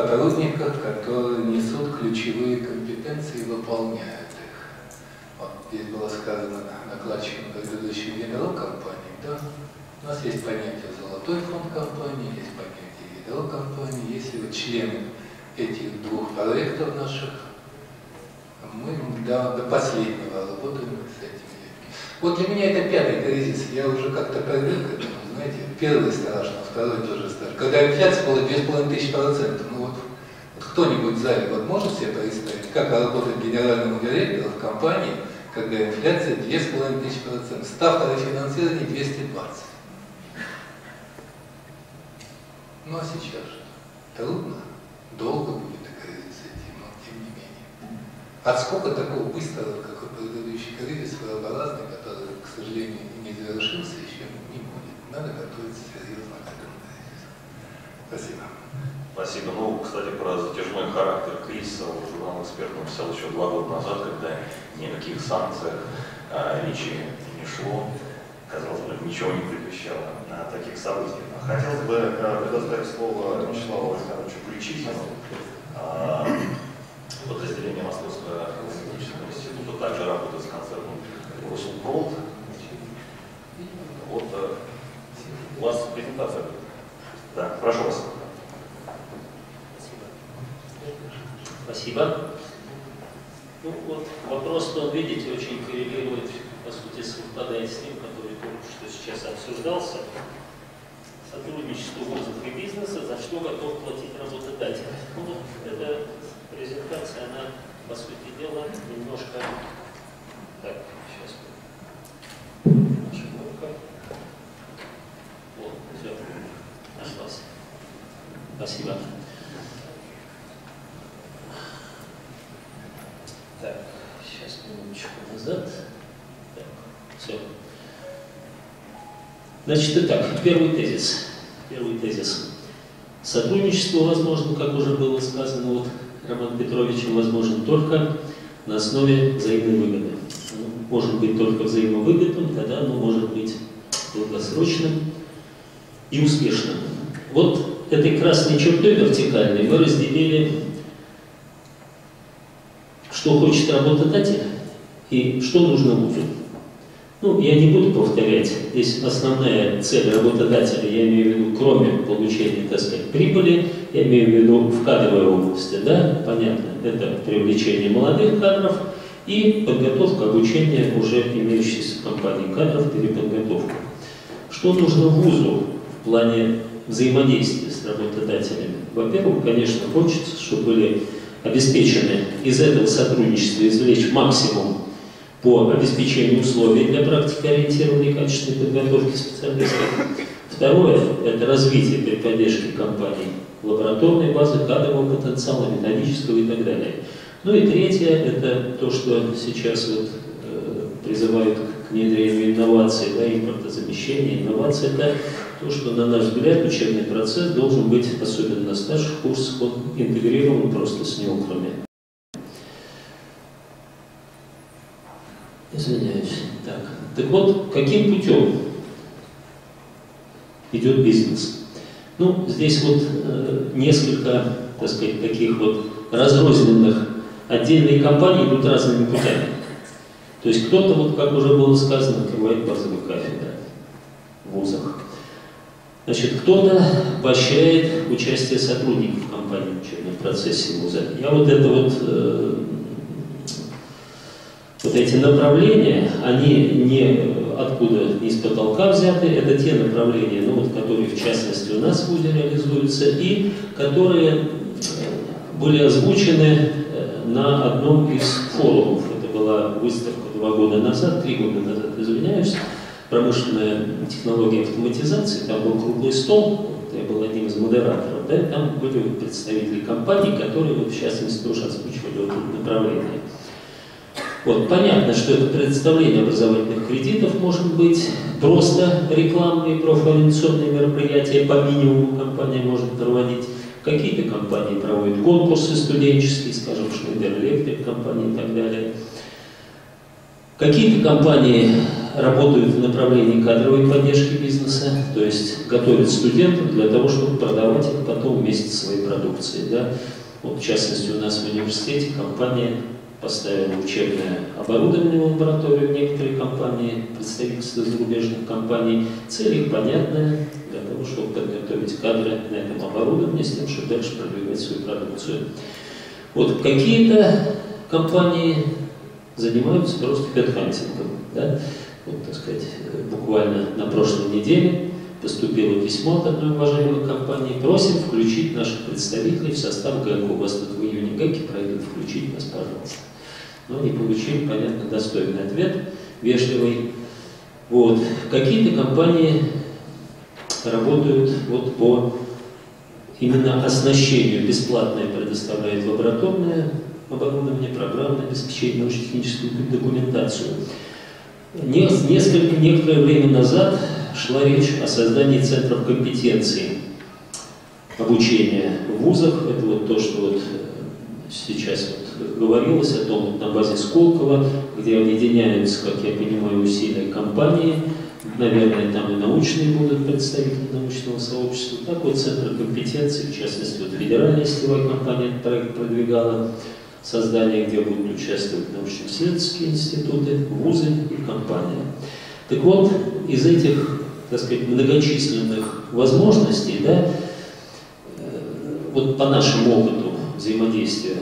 сотрудниках, которые несут ключевые компетенции и выполняют их. Вот. здесь было сказано докладчиком предыдущих генерал компании, да, у нас есть понятие золотой фонд компании, есть понятие генерал компании, если вот члены этих двух проектов наших, мы до, до последнего работаем с этими людьми. Вот для меня это пятый кризис, я уже как-то привык к этому, знаете, первый страшно, второй тоже страшно. Когда инфляция была две с половиной тысячи процентов, ну вот, вот кто-нибудь в зале вот может себе представить, как работает генеральному директору в компании, когда инфляция две с половиной тысячи процентов, ставка рефинансирования двести двадцать. Ну а сейчас что? Трудно, долго будет кризис идти, но тем не менее. Отскока такого быстрого, как и предыдущий кризис, своеобразный, который, к сожалению, не завершился, еще не будет. Надо готовиться серьезно к этому кризису. Спасибо. Спасибо. Ну, кстати, про затяжной характер кризиса журнал «Эксперт» написал еще два года назад, когда ни о каких санкциях а, речи не шло. Казалось бы, ничего не предвещало на таких событиях. Хотелось бы предоставить слово Вячеславу Александровичу Ключихину. А, подразделение Московского технического института также работает с концерном «Росумпрод». Вот у вас презентация будет. Да, прошу вас. Спасибо. Ну, вот вопрос, он, видите, очень коррелирует, по сути, совпадает с тем, который только что сейчас обсуждался. Сотрудничество вузов и бизнеса, за что готов платить работодатель. Ну, вот эта презентация, она, по сути дела, немножко... Так, сейчас. Наша кнопка. Вот, все, нашлась. Спасибо. Так, сейчас минуточку назад. Так, все. Значит, итак, первый тезис. Первый тезис. Сотрудничество возможно, как уже было сказано вот Романом Петровичем, возможно только на основе взаимной выгоды. Оно может быть только взаимовыгодным, тогда оно может быть долгосрочным и успешным. Вот этой красной чертой вертикальной мы разделили, что хочет работодатель и что нужно вузу. Ну, я не буду повторять, здесь основная цель работодателя, я имею в виду, кроме получения, так сказать, прибыли, я имею в виду в кадровой области, да, понятно, это привлечение молодых кадров и подготовка, обучение уже имеющихся в компании кадров, переподготовка. Что нужно вузу в плане взаимодействия с работодателями? Во-первых, конечно, хочется, чтобы были обеспечены из этого сотрудничества извлечь максимум по обеспечению условий для практикоориентированной и качественной подготовки специалистов. Второе – это развитие при поддержке компаний лабораторной базы, кадрового потенциала, методического и так далее. Ну и третье – это то, что сейчас вот, э, призывают к внедрению инноваций, да, импортозамещения. Инновации – это то, что, на наш взгляд, учебный процесс должен быть, особенно на старших курсах, он интегрирован просто с неуклами. Извиняюсь. Так. так вот, каким путем идет бизнес? Ну, здесь вот э, несколько, так сказать, таких вот разрозненных отдельные компании идут разными путями. То есть кто-то, вот как уже было сказано, открывает базовые кафедры в вузах. Значит, кто-то поощряет участие сотрудников компании в учебном процессе вуза. Я вот это вот, э, вот эти направления, они не откуда из потолка взяты, это те направления, ну, вот, которые в частности у нас в вузе реализуются и которые были озвучены на одном из форумов. Это была выставка два года назад, три года назад, извиняюсь. Промышленная технология автоматизации, там был круглый стол, я был одним из модераторов, да, там были представители компаний, которые, вот, в частности, тоже озвучивали вот это направление. Вот, понятно, что это предоставление образовательных кредитов может быть просто рекламные профориентационные мероприятия, по минимуму компания может проводить. Какие-то компании проводят конкурсы студенческие, скажем, Schneider Electric компании и так далее. Какие-то компании работают в направлении кадровой поддержки бизнеса, то есть готовят студентов для того, чтобы продавать их потом вместе со своей продукцией. Да? Вот, в частности, у нас в университете компания поставила учебное оборудование в лабораторию некоторые компании, представительства зарубежных компаний. Цель их понятная, для того, чтобы подготовить кадры на этом оборудовании, с тем, чтобы дальше продвигать свою продукцию. Вот какие-то компании занимаются просто хедхантингом. Да? Вот, так сказать, буквально на прошлой неделе поступило письмо от одной уважаемой компании: просим включить наших представителей в состав ГЭК. У вас тут в июне ГЭКи пройдут, включить нас, пожалуйста. Но не получили, понятно, достойный ответ, вежливый. Вот. Какие-то компании работают вот по именно оснащению, бесплатное предоставляют лабораторное оборудование, программное обеспечение, научно-техническую документацию. Несколько, некоторое время назад шла речь о создании центров компетенции обучения в вузах. Это вот то, что вот сейчас вот говорилось о том, вот на базе Сколково, где объединяются, как я понимаю, усилия компании. Наверное, там и научные будут представители научного сообщества. Так вот, центры компетенции, в частности, вот федеральная сетевая компания этот проект продвигала, создание, где будут участвовать научно-исследовательские институты, вузы и компания. Так вот, из этих, так сказать, многочисленных возможностей, да, вот по нашему опыту взаимодействия,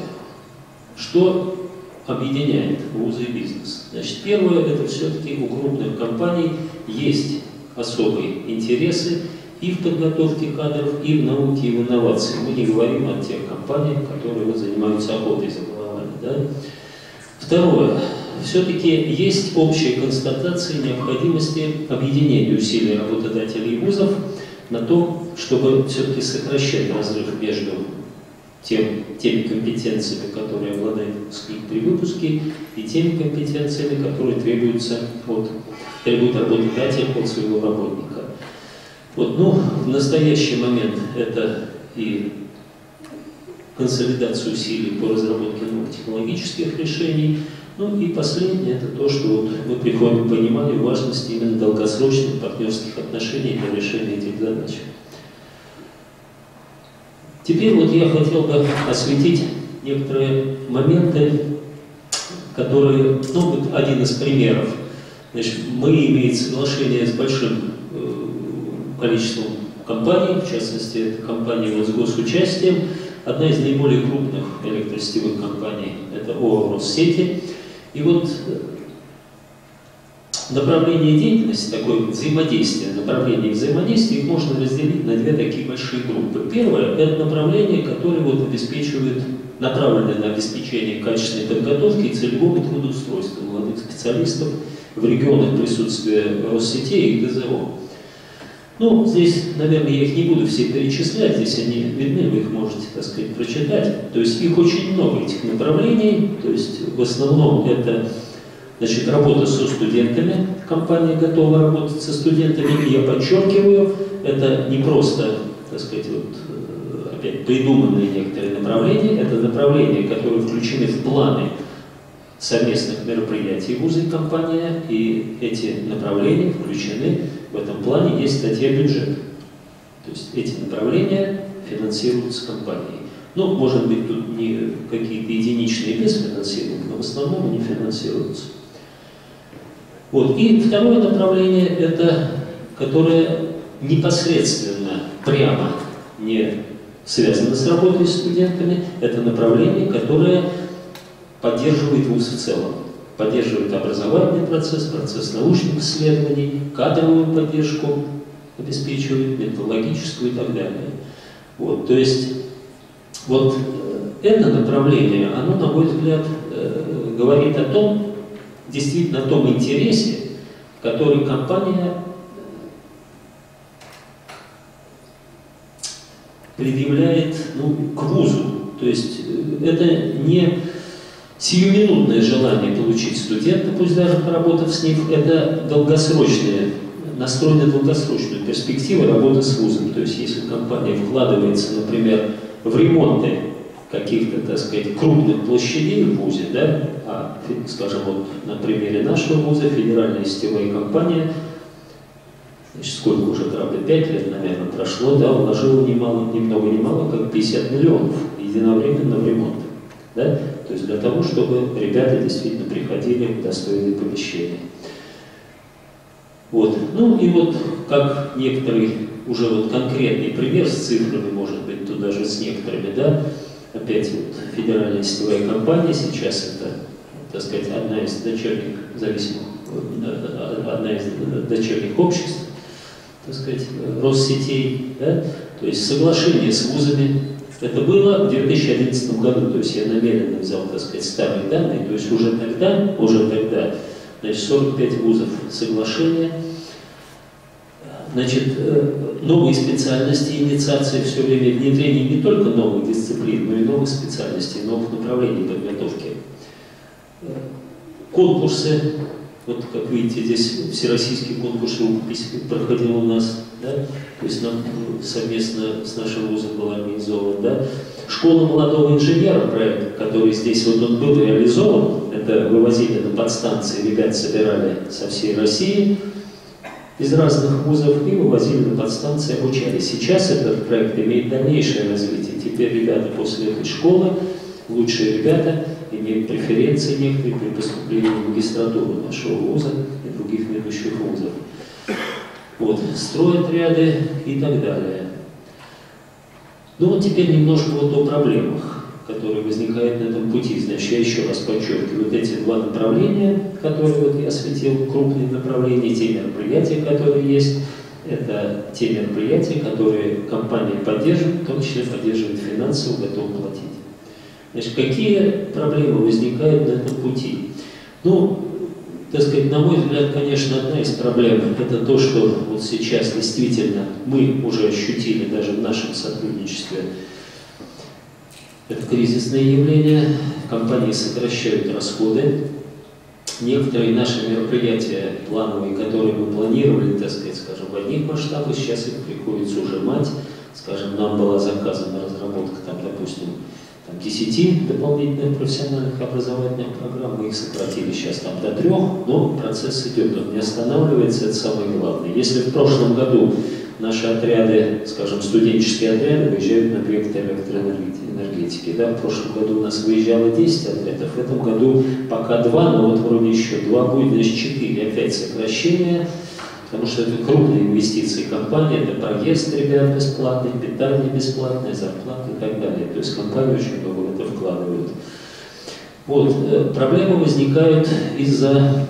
что объединяет вузы и бизнес? Значит, первое, это все-таки у крупных компаний есть особые интересы и в подготовке кадров, и в науке, и в инновации. Мы не говорим о тех компаниях, которые вот занимаются охотой за головами. Да? Второе. Все-таки есть общая констатация необходимости объединения усилий работодателей и вузов на том, чтобы все-таки сокращать разрыв между тем, теми компетенциями, которые обладает выпускник при выпуске, и теми компетенциями, которые требуются от, требует работодатель от своего работника. Вот, ну, в настоящий момент это и консолидация усилий по разработке новых технологических решений. Ну и последнее, это то, что вот мы приходим к пониманию важности именно долгосрочных партнерских отношений для решения этих задач. Теперь вот я хотел бы осветить некоторые моменты, которые, ну, вот один из примеров. Значит, мы имеем соглашение с большим э, количеством компаний, в частности, это компании вот с госучастием. Одна из наиболее крупных электросетевых компаний – это ООО «Россети». И вот направление деятельности, такое взаимодействие, направление взаимодействия, их можно разделить на две такие большие группы. Первое – это направление, которое вот обеспечивает, направленное на обеспечение качественной подготовки и целевого трудоустройства молодых специалистов в регионах присутствия Россетей и ГЗО. Ну, здесь, наверное, я их не буду все перечислять, здесь они видны, вы их можете, так сказать, прочитать. То есть их очень много, этих направлений, то есть в основном это, значит, работа со студентами, компания готова работать со студентами, и я подчеркиваю, это не просто, так сказать, вот, опять придуманные некоторые направления, это направления, которые включены в планы совместных мероприятий вуза и компания, и эти направления включены в этом плане, есть статья бюджета. То есть эти направления финансируются компанией. Ну, может быть, тут не какие-то единичные без финансирования, но в основном они финансируются. Вот. И второе направление, это, которое непосредственно, прямо не связано с работой с студентами, это направление, которое поддерживает вуз в целом. Поддерживает образовательный процесс, процесс научных исследований, кадровую поддержку обеспечивает, методологическую и так далее. Вот, то есть вот это направление, оно, на мой взгляд, э, говорит о том, действительно о том интересе, который компания предъявляет, ну, к вузу. То есть это не сиюминутное желание получить студента, пусть даже поработав с ним, это долгосрочная, настрой на долгосрочную перспективу работы с вузом. То есть если компания вкладывается, например, в ремонты каких-то, так сказать, крупных площадей в вузе, да, а, скажем, вот на примере нашего вуза, федеральная сетевая компания, значит, сколько уже, правда, пять лет, наверное, прошло, да, вложила немало, ни много ни мало, как пятьдесят миллионов единовременно в ремонт. Да? То есть для того, чтобы ребята действительно приходили в достойные помещения. Вот. Ну и вот как некоторый уже вот конкретный пример с цифрами, может быть, тут даже с некоторыми, да, опять вот федеральная сетевая компания сейчас это, так сказать, одна из дочерних зависимых, одна из дочерних обществ, так сказать, Россетей, да, то есть соглашение с вузами. Это было в две тысячи одиннадцатом году, то есть я намеренно взял, так сказать, старые данные, то есть уже тогда, уже тогда, значит, сорок пять вузов соглашения, значит, новые специальности, инициации все время внедрения не только новых дисциплин, но и новых специальностей, новых направлений подготовки. Конкурсы, вот как видите, здесь всероссийский конкурс рукописи проходил у нас, да? То есть нам совместно с нашим вузом был организован, да? Школа молодого инженера, проект, который здесь вот он был реализован, это вывозили на подстанции, ребят собирали со всей России из разных вузов и вывозили на подстанции, обучали. Сейчас этот проект имеет дальнейшее развитие. Теперь ребята после этой школы, лучшие ребята, имеют преференции некоторые при поступлении в магистратуру нашего вуза и других ведущих вузов. Вот, стройотряды и так далее. Ну вот теперь немножко вот о проблемах, которые возникают на этом пути. Значит, я еще раз подчеркиваю, вот эти два направления, которые вот я осветил, крупные направления, те мероприятия, которые есть, это те мероприятия, которые компания поддерживает, в том числе поддерживает финансово, готова платить. Значит, какие проблемы возникают на этом пути? Ну, так сказать, на мой взгляд, конечно, одна из проблем – это то, что вот сейчас действительно мы уже ощутили даже в нашем сотрудничестве. Это кризисное явление, компании сокращают расходы. Некоторые наши мероприятия плановые, которые мы планировали, так сказать, скажем, в одних масштабах, сейчас их приходится ужимать. Скажем, нам была заказана разработка, там, допустим, там, десяти дополнительных профессиональных образовательных программ, мы их сократили сейчас там, до трех, но процесс идет, он не останавливается, это самое главное. Если в прошлом году наши отряды, скажем, студенческие отряды выезжают на объекты электроэнергетики, да, в прошлом году у нас выезжало десять отрядов, в этом году пока два, но вот вроде еще два будет, значит четыре, опять сокращение. Потому что это крупные инвестиции компании, это проезд ребят бесплатный, питание бесплатное, зарплаты и так далее. То есть компании очень много в это вкладывают. Вот, э, проблемы возникают из-за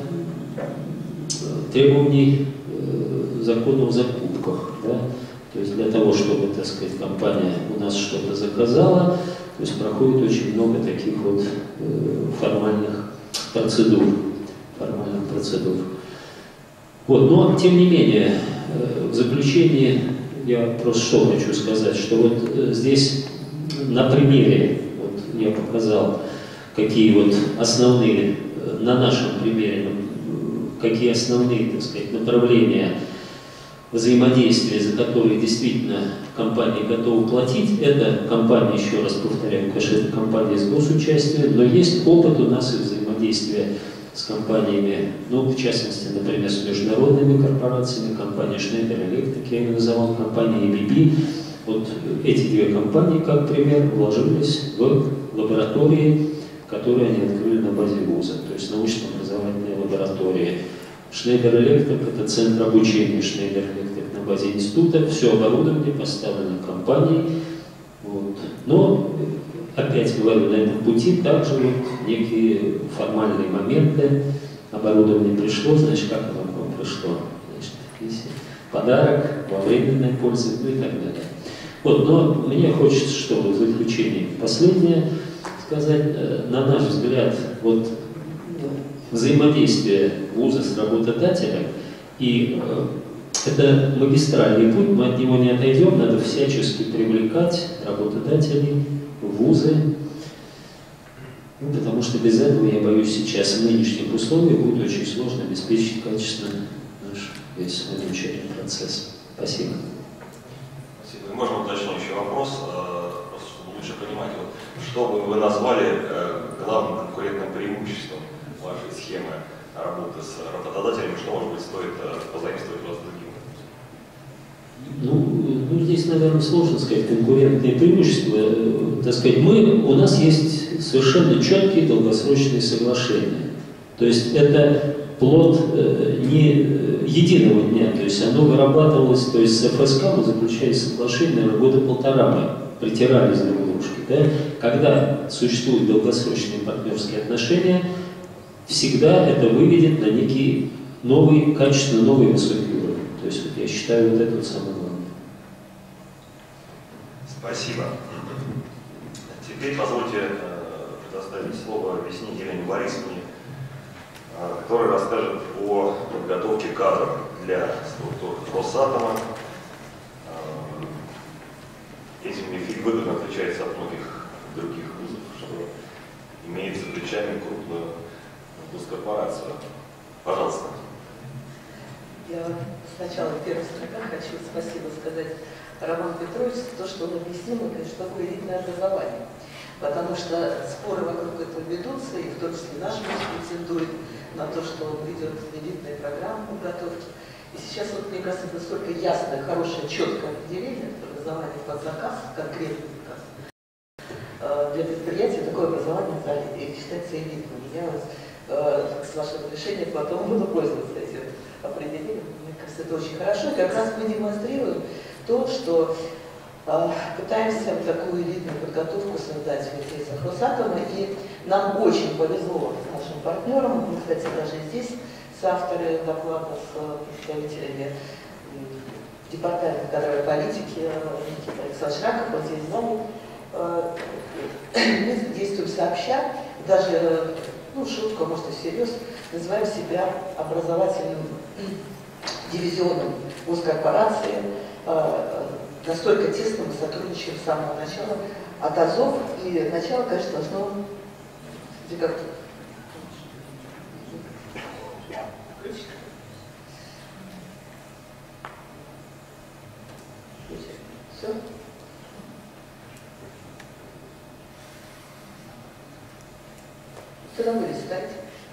требований э, закона о закупках. Да? То есть для того, чтобы, так сказать, компания у нас что-то заказала, то есть проходит очень много таких вот э, формальных процедур. Формальных процедур. Вот, но, тем не менее, в заключении я просто что хочу сказать, что вот здесь на примере, вот я показал, какие вот основные, на нашем примере, какие основные, так сказать, направления взаимодействия, за которые действительно компания готова платить. Это компания, еще раз повторяю, конечно, это компания с госучастием, но есть опыт у нас и взаимодействия с компаниями, ну, в частности, например, с международными корпорациями, компания Schneider Electric, я ее называл, компания и би би. Вот эти две компании, как пример, вложились в лаборатории, которые они открыли на базе вуза, то есть научно-образовательные лаборатории. Schneider Electric – это центр обучения Schneider Electric на базе института, все оборудование поставлено компанией. Вот. Но опять говорю, на этом пути также вот некие формальные моменты. Оборудование пришло, значит, как оно к вам пришло? Значит, подарок, во временной пользы, ну и так далее. Вот, но мне хочется, чтобы в заключение последнее сказать, на наш взгляд, вот взаимодействие вуза с работодателем, и э, это магистральный путь, мы от него не отойдем, надо всячески привлекать работодателей, вузы, ну, потому что без этого, я боюсь, сейчас в нынешних условиях будет очень сложно обеспечить качественно наш весь обучающий процесс. Спасибо. Спасибо. Можно уточнить вопрос, просто чтобы лучше понимать, вот, что бы вы назвали главным конкурентным преимуществом вашей схемы работы с работодателями, что, может быть, стоит позаимствовать у вас другим? Ну, ну, здесь, наверное, сложно сказать конкурентные преимущества. Так сказать, мы, у нас есть совершенно четкие долгосрочные соглашения. То есть это плод э, не единого дня, то есть оно вырабатывалось, то есть с эф эс ка мы заключали соглашение, наверное, года полтора мы притирались друг к дружке. Да? Когда существуют долгосрочные партнерские отношения, всегда это выведет на некий новый, качественно новый высокий уровень. То есть вот, я считаю, вот это вот самое главное. Спасибо. Теперь позвольте предоставить слово Весне Елене Борисовне, который расскажет о подготовке кадров для структур Росатома. Этим МИФИД выгодно отличается от многих других вузов, что имеет за плечами крупную госкорпорацию. Пожалуйста. Я сначала в первых строках хочу спасибо сказать Роману Петровичу за то, что он объяснил, что такое элитное образование. Потому что споры вокруг этого ведутся, и в том числе наш вуз претендует на то, что он ведет элитные программы подготовки. И сейчас, вот, мне кажется, это настолько ясное, хорошее, четкое определение образования под заказ, конкретный заказ. Для предприятия такое образование считается элитным. Я с вашего решения потом буду пользоваться этим определением. Мне кажется, это очень хорошо. И как раз мы демонстрируем то, что э, пытаемся такую элитную подготовку создать в интересах Росатома. И нам очень повезло с нашим партнером. Мы, кстати, даже здесь с авторы доклада, с представителями департамента кадровой политики Никита Александрович Раков, вот здесь знову. Э, мы действуем сообща, даже, ну, шутка, может, и всерьез, называем себя образовательным дивизионом госкорпорации. Настолько тесно мы сотрудничаем с самого начала, от азов, и начало, конечно, должно как-то... Все? Куда вы листаете?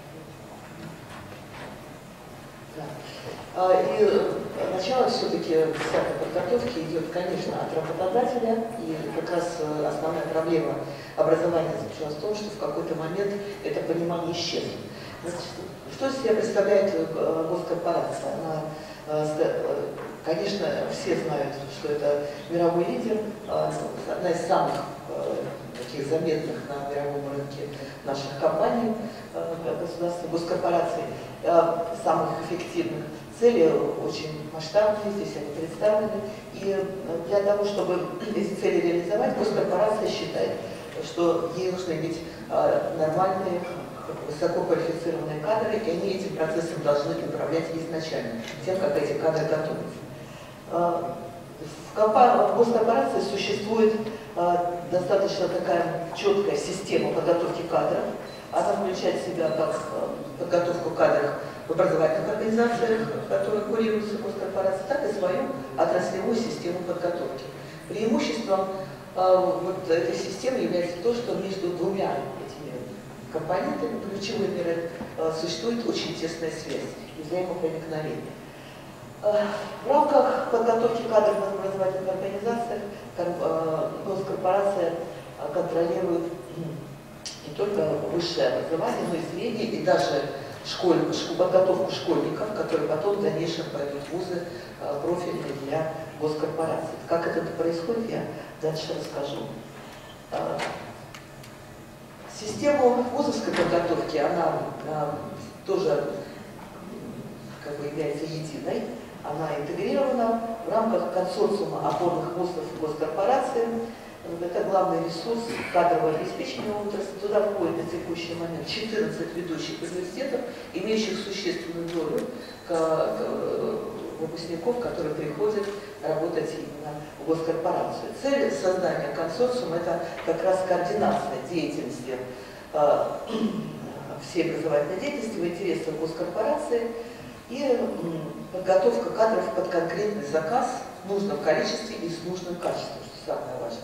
Да. И начало все-таки всякой подготовки идет, конечно, от работодателя. И как раз основная проблема образования заключалась в том, что в какой-то момент это понимание исчезло. Значит, что из себя представляет госкорпорация? Она, конечно, все знают, что это мировой лидер, одна из самых таких заметных на мировом рынке наших компаний, государственных госкорпораций, самых эффективных. Цели очень масштабные, здесь они представлены. И для того, чтобы эти цели реализовать, госкорпорация считает, что ей нужны быть нормальные, высококвалифицированные кадры, и они этим процессом должны управлять изначально, тем, как эти кадры готовятся. В госкорпорации существует достаточно такая четкая система подготовки кадров. Она включает в себя как подготовку кадров в образовательных организациях, которые курируются госкорпорацией, так и свою отраслевую систему подготовки. Преимуществом вот этой системы является то, что между двумя этими компонентами, ключевыми, существует очень тесная связь и взаимопроникновение. В рамках подготовки кадров в образовательных организациях госкорпорация контролирует не только высшее образование, но и среднее, и даже школь, подготовку школьников, которые потом в дальнейшем пойдут в вузы профильные для госкорпораций. Как это происходит, я дальше расскажу. Система вузовской подготовки, она тоже как бы является единой. Она интегрирована в рамках консорциума опорных вузов госкорпорации. Это главный ресурс кадрового обеспечения отрасли. Туда входит на текущий момент четырнадцать ведущих университетов, имеющих существенную долю выпускников, которые приходят работать именно в госкорпорацию. Цель создания консорциума – это как раз координация деятельности, всей образовательной деятельности в интересах госкорпорации и подготовка кадров под конкретный заказ в нужном количестве и с нужным качеством, что самое важное.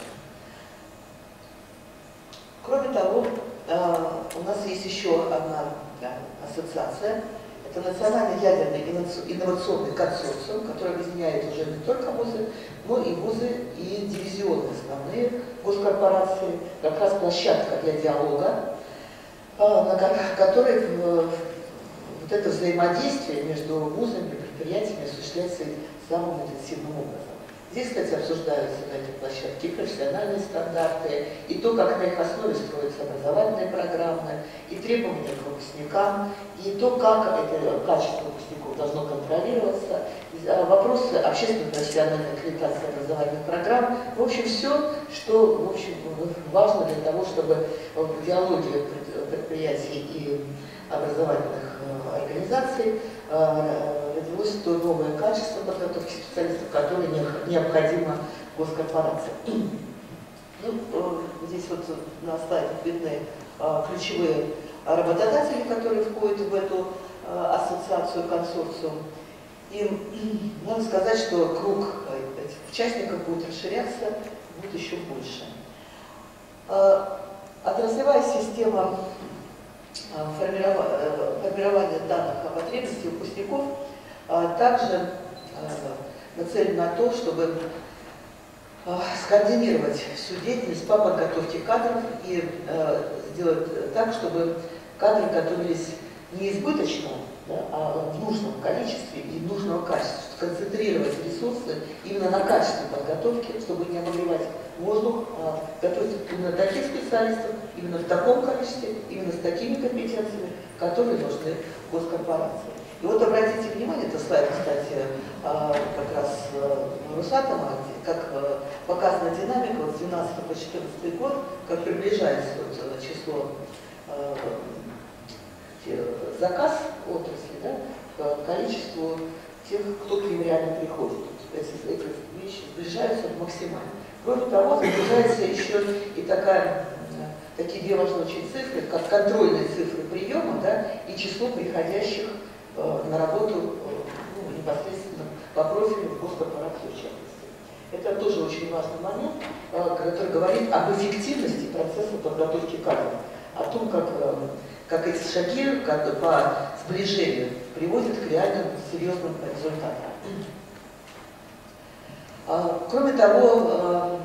Кроме того, у нас есть еще одна ассоциация, Это национальный ядерный инновационный консорциум, который объединяет уже не только вузы, но и вузы и дивизионы основные госкорпорации, как раз площадка для диалога, на которой вот это взаимодействие между вузами и предприятиями осуществляется самым интенсивным образом. Здесь, кстати, обсуждаются на этой площадке профессиональные стандарты, и то, как на их основе строятся образовательные программы, и требования к выпускникам, и то, как это качество выпускников должно контролироваться, вопросы общественно-профессиональной аккредитации образовательных программ. В общем, все, что в общем, важно для того, чтобы в диалоге предприятий и образовательных организаций родилось то новое качество подготовки специалистов, которое необходимо госкорпорациям. Ну, здесь вот на слайде видны ключевые работодатели, которые входят в эту ассоциацию, консорциум. И надо сказать, что круг этих участников будет расширяться, будет еще больше. Отраслевая система формирования данных о потребностях выпускников также нацелена на то, чтобы скоординировать всю деятельность по подготовке кадров и сделать так, чтобы кадры готовились не избыточно, да, а в нужном количестве и нужного качества, концентрировать ресурсы именно на качестве подготовки, чтобы не обогревать воздух, а готовить именно таких специалистов, именно в таком количестве, именно с такими компетенциями, которые нужны госкорпорации. И вот обратите внимание, это слайд, кстати, как раз Росатома, как показана динамика вот с двенадцатого по четырнадцатый год, как приближается вот число заказ отрасли, да, к количеству тех, кто к ним реально приходит. Эти, эти вещи сближаются максимально. Кроме того, сближается еще и такая, такие две важные очень цифры, как контрольные цифры приема, да, и число приходящих э, на работу э, ну, непосредственно по профилю в госкорпорацию в частности. Это тоже очень важный момент, э, который говорит об эффективности процесса подготовки кадров, о том, как э, как эти шаги как по сближению приводят к реальным серьезным результатам. Кроме того,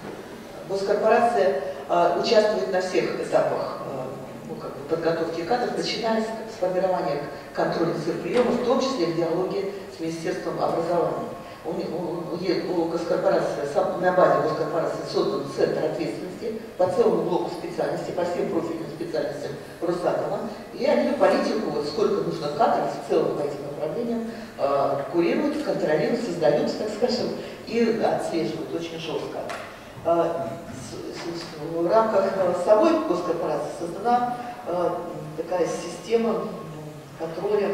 госкорпорация участвует на всех этапах ну, как бы подготовки кадров, начиная с формирования контрольных цифр приема, в том числе в диалоге с Министерством образования. У, у, у госкорпорации, на базе госкорпорации создан центр ответственности по целому блоку специальностей, по всем профильным специальностям Росатома. И они политику, вот сколько нужно кадров в целом по этим направлениям, э, курируют, контролируют, создают, так скажем, и отслеживают очень жестко. Э, с, с, в рамках самой госкорпорации создана э, такая система контроля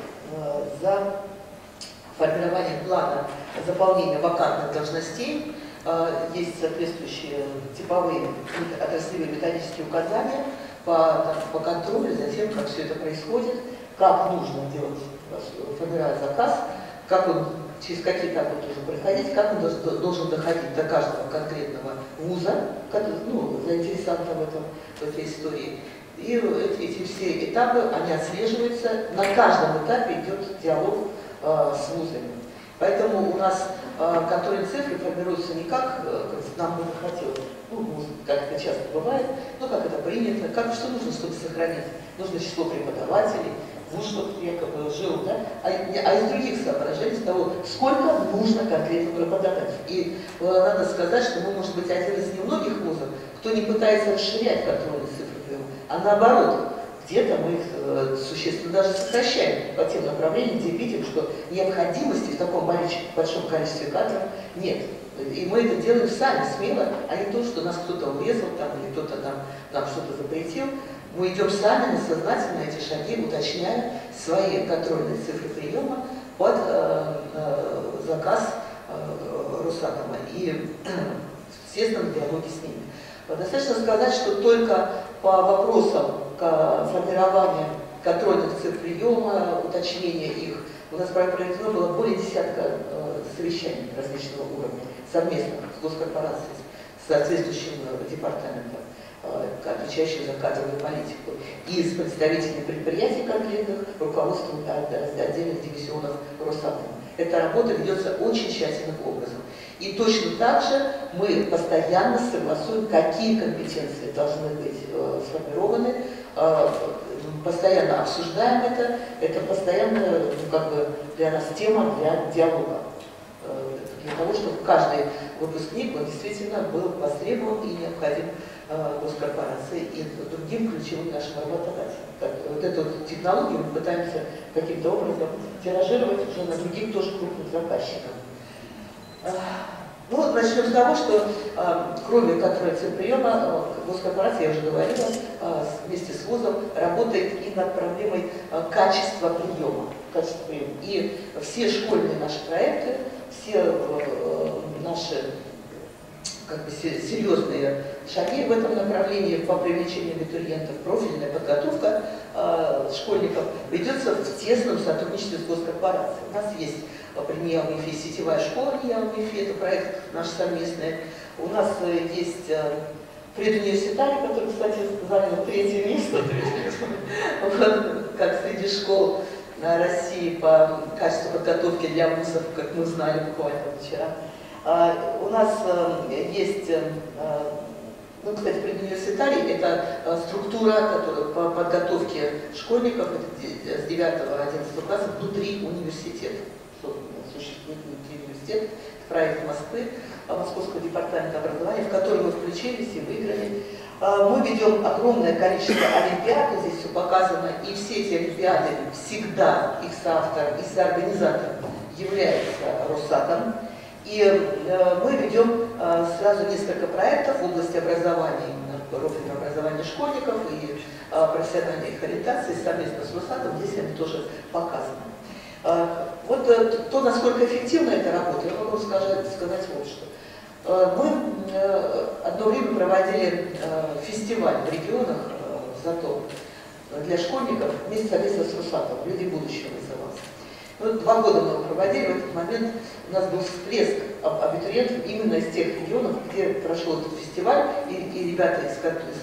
э, за формирование плана заполнения вакантных должностей. Есть соответствующие типовые отраслевые методические указания по, по контролю за тем, как все это происходит, как нужно делать, формировать заказ, как он, через какие этапы должен проходить, как он должен доходить до каждого конкретного вуза, ну, заинтересованного в, этом, в этой истории. И эти, эти все этапы, они отслеживаются, на каждом этапе идет диалог с вузами. Поэтому у нас э, контрольные цифры формируются не как, э, как нам бы хотелось, ну, как это часто бывает, но как это принято, как, что нужно, чтобы сохранить. Нужно число преподавателей, вуз, чтобы якобы жил, да? а, а из других соображений, с того, сколько нужно конкретно преподавателей. И э, надо сказать, что мы, может быть, один из немногих вузов, кто не пытается расширять контрольные цифры, а наоборот, где-то мы их э, существенно даже сокращаем по тем направлениям, где видим, что необходимости в таком большом количестве кадров нет. И мы это делаем сами, смело, а не то, что нас кто-то урезал там, или кто-то нам, нам что-то запретил. Мы идем сами, сознательно эти шаги, уточняя свои контрольные цифры приема под э, э, заказ э, Росатома и в естественном диалоге с ними. Достаточно сказать, что только по вопросам формирования контрольных цифр приема, уточнения их, у нас проведено было более десятка э, совещаний различного уровня, совместно с госкорпорацией, с соответствующим департаментом. отвечающих за кадровую политику, и с представителями предприятий конкретных, руководством отдельных дивизионов Росатома. Эта работа ведется очень тщательным образом. И точно так же мы постоянно согласуем, какие компетенции должны быть э, сформированы, э, постоянно обсуждаем это, это постоянно, ну, как бы для нас тема для диалога, э, для того, чтобы каждый выпускник он действительно был востребован и необходим э, госкорпорации и другим ключевым нашим работодателям. Так, вот эту вот технологию мы пытаемся каким-то образом тиражировать уже на других тоже крупных заказчиков. Ну, начнем с того, что э, кроме контроля приема, э, госкорпорация, я уже говорила, э, вместе с вузом работает и над проблемой э, качества приема, качества приема. И все школьные наши проекты, все э, наши как бы, серьезные шаги в этом направлении по привлечению абитуриентов, профильная подготовка э, школьников ведется в тесном сотрудничестве с госкорпорацией. У нас есть при НИАУ-МИФИ сетевая школа НИАУ-МИФИ, это проект наш совместный. У нас э, есть э, предуниверситарий, который, кстати, занял третье место, как среди школ России по качеству подготовки для вузов, как мы знали буквально вчера. У нас есть, ну, кстати, предуниверситарий, это структура, которая по подготовке школьников с девятого-одиннадцатого класса внутри университета. Существует внутри университета, проект Москвы, Московского департамента образования, в который мы включились и выиграли. Мы ведем огромное количество олимпиад, здесь все показано, и все эти олимпиады всегда их соавтор и соорганизатор является Росатом. И э, мы ведем э, сразу несколько проектов в области образования, именно профильного образования школьников и э, профессиональной их ориентации совместно с Росатом, здесь они тоже показаны. Э, вот э, то, насколько эффективна эта работа, я могу сказать, сказать вот что. Э, мы э, одно время проводили э, фестиваль в регионах э, зато для школьников вместе совместно с Росатом, «Люди будущего» назывался. Ну, два года мы его проводили, в этот момент у нас был всплеск абитуриентов именно из тех регионов, где прошел этот фестиваль, и, и ребята из,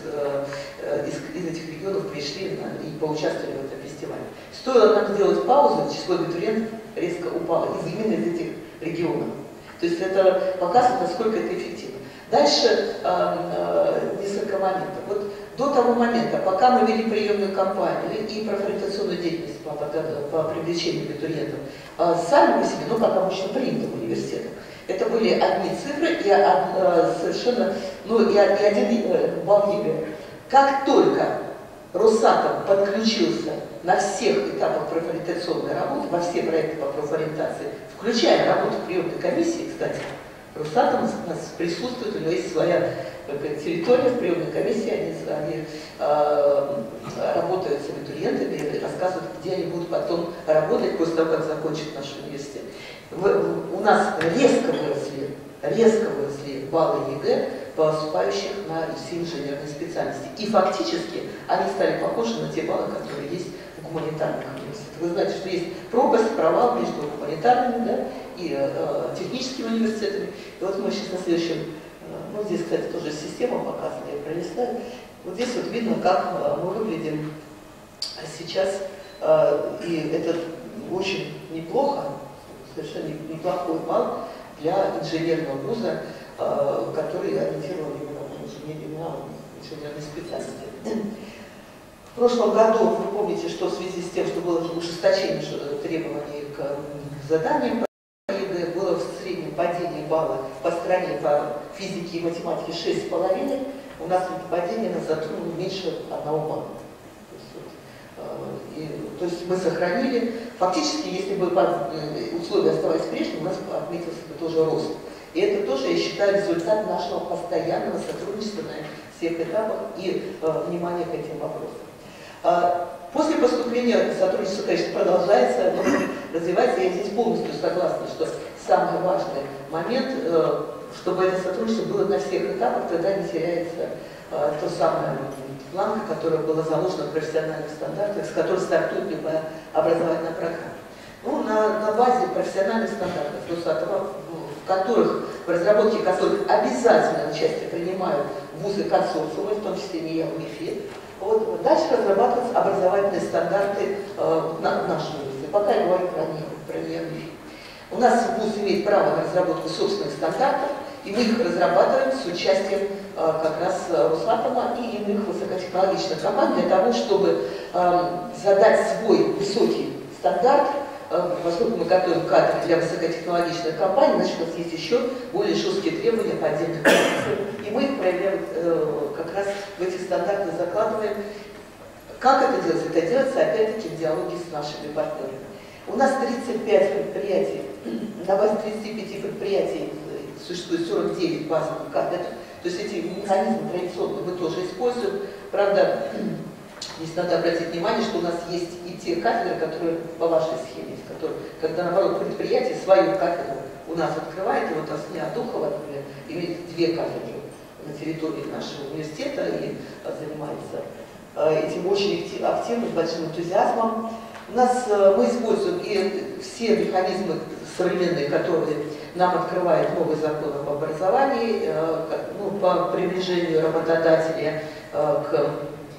из, из, из этих регионов пришли на, и поучаствовали в этом фестивале. Стоило нам сделать паузу, число абитуриентов резко упало из, именно из этих регионов. То есть это показывает, насколько это эффективно. Дальше э, э, несколько моментов. Вот до того момента, пока мы вели приемную кампанию и профориентационную деятельность по, по, по привлечению абитуриентов, э, сами по себе, ну как обычно принято в университетах, это были одни цифры и э, совершенно, ну и, и один э, балл ЕГЭ. Как только Росатом подключился на всех этапах профориентационной работы, во все проекты по профориентации, включая работу приемной комиссии, кстати, Росатом у нас присутствует, у него есть своя территория в приемной комиссии, они, они э, работают с абитуриентами, рассказывают, где они будут потом работать после того, как закончат наш университет. В, у нас резко выросли, резко выросли баллы ЕГЭ поступающих на все инженерные специальности. И фактически они стали похожи на те баллы, которые есть в гуманитарных университетах. Вы знаете, что есть пропасть, провал между гуманитарными, да, и э, техническими университетами. И вот мы сейчас на следующем, э, ну здесь, кстати, тоже система показана, я пролистаю. Вот здесь вот видно, как э, мы выглядим сейчас, э, и это очень неплохо, совершенно неплохой балл для инженерного вуза, э, который ориентирован именно на инженерию, на инженерной специальности. В прошлом году, вы помните, что в связи с тем, что было ужесточение требований к заданиям, было в среднем падение балла по стране по физике и математике шесть с половиной, у нас падение нас затронуло меньше одного балла. То есть, вот, и, то есть мы сохранили, фактически, если бы условия оставались прежними, у нас отметился тоже рост. И это тоже, я считаю, результат нашего постоянного сотрудничества на всех этапах и э, внимания к этим вопросам. А, после поступления сотрудничество, конечно, продолжается, развивается. Я здесь полностью согласна, что самый важный момент, э, чтобы это сотрудничество было на всех этапах, тогда не теряется э, то самое планка, которая была заложена в профессиональных стандартах, с которой стартует любая образовательная программа. Ну, на, на базе профессиональных стандартов Росатома, в которых, в разработке которых обязательно участие принимают вузы консорциума, в том числе не я, УЕФИ. Вот. Дальше разрабатываются образовательные стандарты э, на нашем вузе. Пока я говорю про НИИ, про НИИ. У нас вуз имеет право на разработку собственных стандартов, и мы их разрабатываем с участием э, как раз Росатома и иных высокотехнологичных компаний для того, чтобы э, задать свой высокий стандарт. Э, поскольку мы готовим кадры для высокотехнологичных компаний, значит, у нас есть еще более жесткие требования по отдельным позициям, и мы их проявляем э, как раз в эти стандарты, закладываем. Как это делается? Это делается опять-таки в диалоге с нашими партнерами. У нас тридцать пять предприятий, на базе тридцати пяти предприятий существует сорок девять базовых кафедр. То есть эти механизмы традиционно мы тоже используем. Правда, здесь надо обратить внимание, что у нас есть и те кафедры, которые по вашей схеме, которые, когда наоборот предприятие свою кафедру у нас открывает, и вот Асмия Духова, например, имеет две кафедры на территории нашего университета и занимается этим очень активно, с большим энтузиазмом. У нас мы используем и все механизмы современные, которые нам открывает новый закон об образовании, ну, по приближению работодателя к,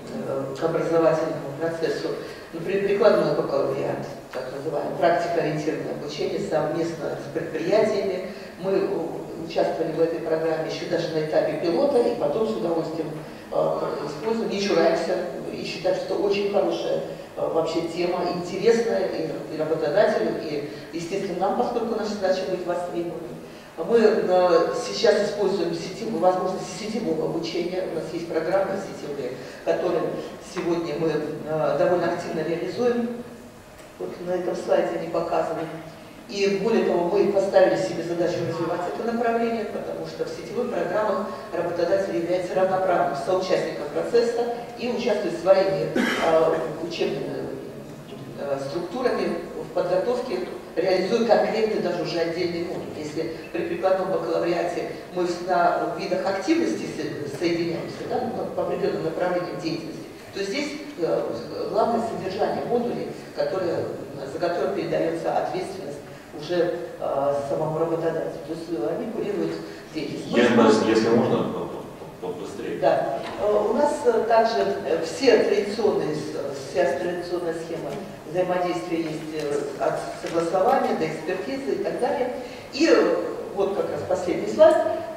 к образовательному процессу. Например, прикладной бакалавриат, так называемый, практикоориентированное обучение совместно с предприятиями. Мы участвовали в этой программе еще даже на этапе пилота, и потом с удовольствием используем, не чураемся и считаем, что очень хорошая вообще тема, интересная и работодателю, и, естественно, нам, поскольку наша задача быть востребованными. Мы сейчас используем сетевую, возможность сетевого обучения. У нас есть программы сетевые, которые сегодня мы довольно активно реализуем. Вот на этом слайде они показаны. И более того, мы поставили себе задачу развивать это направление, потому что в сетевых программах работодатель является равноправным соучастником процесса и участвует своими э, учебными э, структурами в подготовке, реализуя конкретный даже уже отдельный модуль. Если при прикладном бакалавриате мы на видах активности соединяемся, да, по определенным направлениям деятельности, то здесь э, главное содержание модулей, которое, за которое передается ответственность уже э, самому работодателю. То есть они курируют деятельность. Если, если можно, побыстрее. Да. У нас также все традиционные, вся традиционная схема взаимодействия есть от согласования до экспертизы и так далее. И вот как раз последний слайд.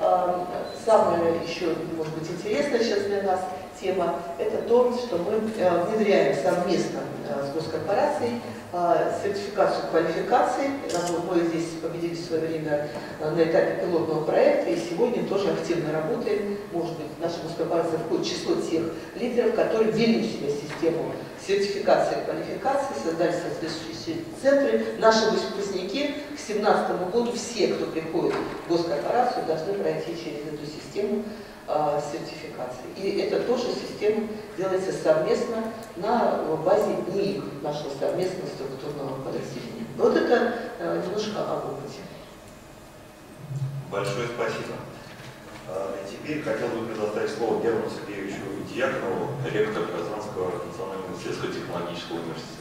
Самая еще, может быть, интересная сейчас для нас тема, это то, что мы внедряем совместно с госкорпорацией сертификацию квалификации. Мы здесь победили в свое время на этапе пилотного проекта, и сегодня тоже активно работаем. Может быть, наша госкорпорация входит в число тех лидеров, которые ввели в себя систему сертификации квалификации, создали соответствующие центры. Наши выпускники к две тысячи семнадцатому году, все, кто приходит в госкорпорацию, должны пройти через эту систему э, сертификации. И это тоже система делается совместно на базе НИИ, нашего совместного структурного подразделения. Вот это э, немножко об опыте. Большое спасибо. И теперь хотел бы предоставить слово Герману Сергеевичу Дьяконову, ректору Казанского национального исследовательско-технологического университета.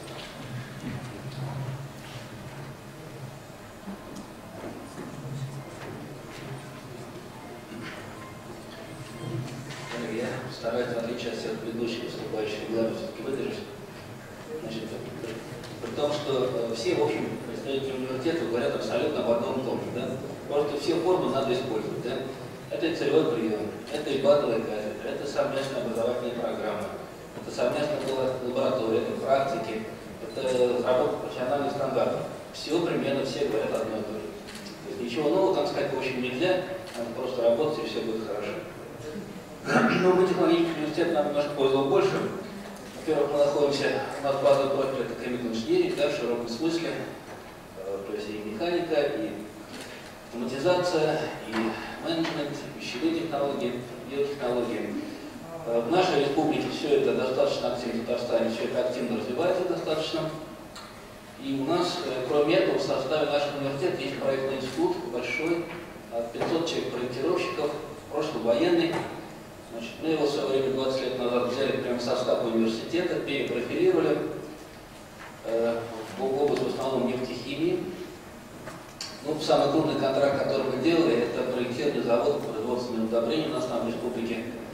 Я стараюсь, в отличие от всех предыдущих выступающих, главное все-таки выдержать. Значит, при том, что все, в общем, представители университета говорят абсолютно об одном и том же. Да? Просто все формы надо использовать. Да? Это и целевой прием, это и базовая кафедра, это совместная образовательная программа, это совместная лаборатория, это практики, это разработка профессиональных стандартов. Все примерно все говорят одно и то же. То есть ничего нового там сказать в общем нельзя, надо просто работать и все будет хорошо. Но мы технологический университет нам немножко повезло больше. Во-первых, мы находимся, у нас базовый профиль это chemical engineering, да, в широком смысле, то есть и механика, и автоматизация, и менеджмент, пищевые технологии, биотехнологии. В нашей республике все это достаточно активно, в Татарстане все это активно развивается достаточно. И у нас, кроме этого, в составе нашего университета есть проектный институт большой, пятьсот человек проектировщиков, прошлый военный. Значит, мы его в свое время двадцать лет назад взяли прямо в состав университета, перепрофилировали э, в область в основном нефтехимии. Ну, самый крупный контракт, который мы делали, это проектирование завода по производственным удобрениям у нас там в республике.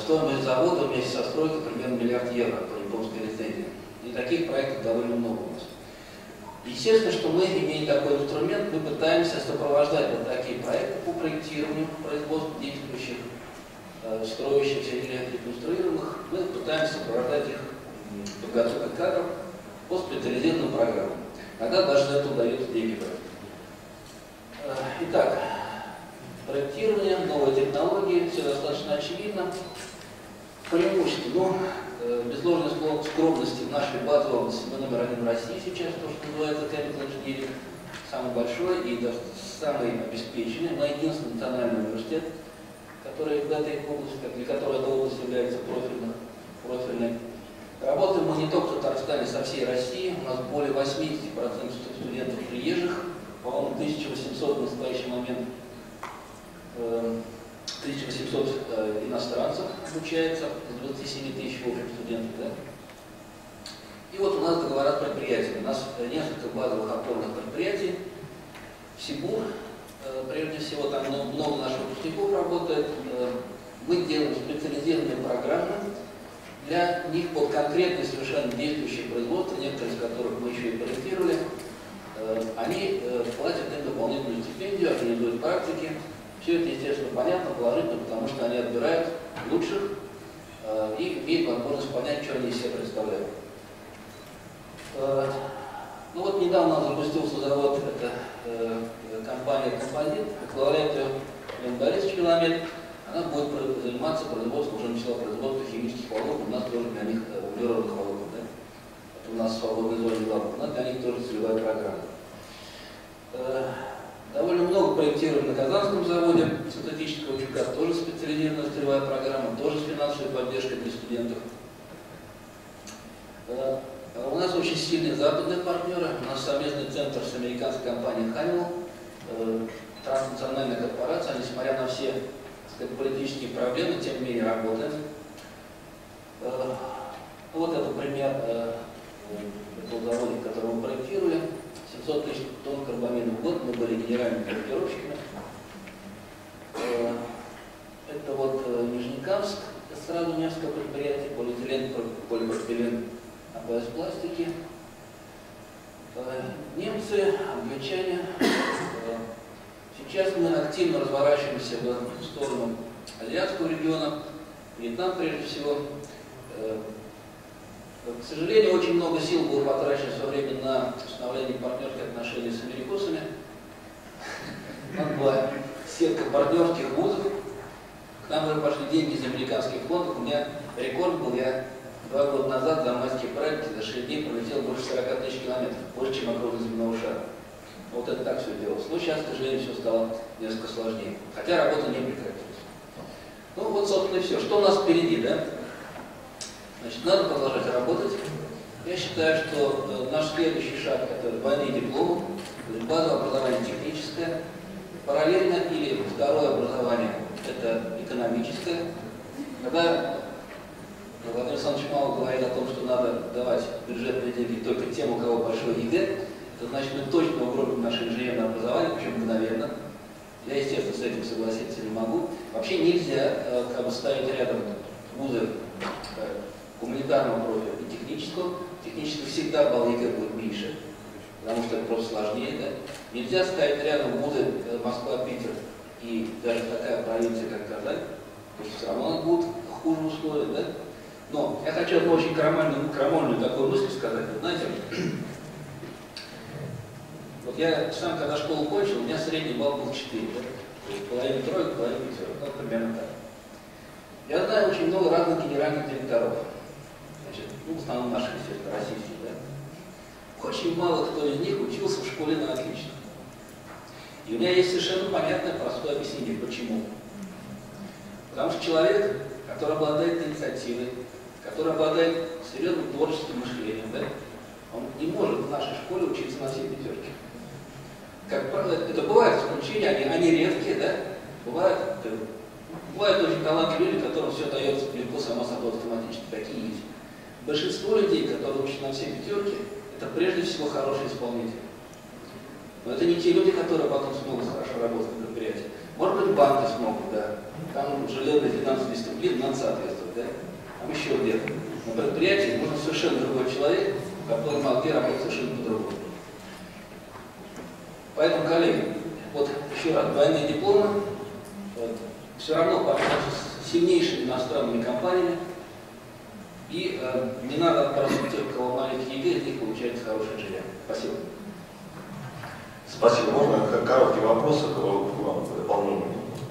стоимость завода вместе со стройкой примерно миллиард евро по японской лицензии. И таких проектов довольно много у нас. Естественно, что мы, имея такой инструмент, мы пытаемся сопровождать вот такие проекты по проектированию, производству действующих, э, строящихся или реконструируемых. Мы пытаемся сопровождать их подготовкой кадров по специализированным программам. Иногда даже за это удается деньги брать. Э, итак, проектирование, новые технологии, все достаточно очевидно. Преимущество, ну, э, без ложной скромности, в нашей базовой области мы номер один в России сейчас, то, что называется Chemical Engineering, самый большой и да, самый обеспеченный. Мы единственный национальный университет, который в этой области, для которого эта область является профильной. профильной. Работаем мы не только в Татарстане, со всей России. У нас более восьмидесяти процентов студентов приезжих, по-моему, тысяча восемьсот в настоящий момент. тысяча восемьсот э, иностранцев обучается, из двадцати семи тысяч в общем студентов. Да? И вот у нас договора с предприятиями. У нас несколько базовых опорных предприятий. Сибур, э, прежде всего, там много, много наших выпускников работает. Э, мы делаем специализированные программы для них под конкретные совершенно действующие производства, некоторые из которых мы еще и проектировали. Э, они э, платят им дополнительную стипендию, организуют практики. Все это, естественно, понятно, положительно, потому что они отбирают лучших э, и имеют возможность понять, что они из себя представляют. Э, ну вот недавно запустился завод, это э, компания «Композит», возглавляет ее Леонид Борисович Меламед. Она будет заниматься производством, уже начала производство химических волокон, у нас тоже для них э, углеродных волокон. Да? Это у нас в свободной зоне завода, у нас для них тоже целевая программа. Э, Довольно много проектируем на Казанском заводе синтетического утюга, тоже специализированная целевая программа, тоже с финансовой поддержкой для студентов. У нас очень сильные западные партнеры, у нас совместный центр с американской компанией Honeywell, транснациональная корпорация, несмотря на все, так сказать, политические проблемы, тем не менее работает. Вот это пример этого завода, который мы проектировали. семьсот тысяч тонн карбамида в год, мы были генеральными проектировщиками. Это вот Нижнекамск, сразу несколько предприятий, полиэтилен, полипропилен, АБС пластики. Немцы, англичане. Сейчас мы активно разворачиваемся в сторону азиатского региона, Вьетнам прежде всего. К сожалению, очень много сил было потрачено в свое время на установление партнерских отношений с америкосами. У нас была сетка партнерских вузов. К нам уже пошли деньги из американских фондов. У меня рекорд был, я два года назад за майские проекты за шесть дней пролетел больше сорока тысяч километров, больше, чем окружность земного шара. Вот это так все делалось. Но сейчас, к сожалению, все стало несколько сложнее. Хотя работа не прекратилась. Ну вот, собственно, и все. Что у нас впереди, да? Значит, надо продолжать работать. Я считаю, что э, наш следующий шаг – это двойные дипломы, базовое образование техническое, параллельно или второе образование – это экономическое. Когда Владимир Александрович мало говорит о том, что надо давать бюджетные деньги только тем, у кого большой ЕГЭ, это значит, мы точно угробим наше инженерное образование, причем мгновенно. Я, естественно, с этим согласиться не могу. Вообще нельзя э, как бы ставить рядом вузы э, гуманитарного профиля и технического. Технически всегда балл ЕГЭ будет меньше, потому что это просто сложнее. Да? Нельзя ставить рядом вузы э, Москва-Питер и даже такая провинция, как Казань, потому что все равно будут хуже условия. Да? Но я хочу одну очень крамольную, крамольную такую мысль сказать. Вы знаете, вот я сам, когда школу кончил, у меня средний балл был четыре. Да? То есть половина троек, половина пятерок. Ну, примерно так. Я знаю очень много разных генеральных директоров. Значит, ну, в основном наших, естественно, российских. Да? Очень мало кто из них учился в школе на отлично. И у меня есть совершенно понятное, простое объяснение, почему. Потому что человек, который обладает инициативой, который обладает серьезным творческим мышлением, да, он не может в нашей школе учиться на все пятерки. Как правило, это бывают исключения, они, они редкие, да? Бывают, бывают очень талантливые люди, которым все дается легко, само собой, автоматически. Такие есть. Большинство людей, которые учатся на все пятерки, это прежде всего хорошие исполнители. Но это не те люди, которые потом смогут хорошо работать на предприятии. Может быть, банки смогут, да. Там железная финансовая дисциплина надо соответствовать. да? а еще где-то. На предприятии нужен совершенно другой человек, который в Москве работает совершенно по-другому. Поэтому, коллеги, вот еще раз, двойные дипломы, вот, все равно партнерство с сильнейшими иностранными компаниями, и э, не надо просить тех, у кого маленькие ЕГЭ, из них получается хороший инженер. Спасибо. Спасибо. Можно короткий вопрос к вам в дополнение?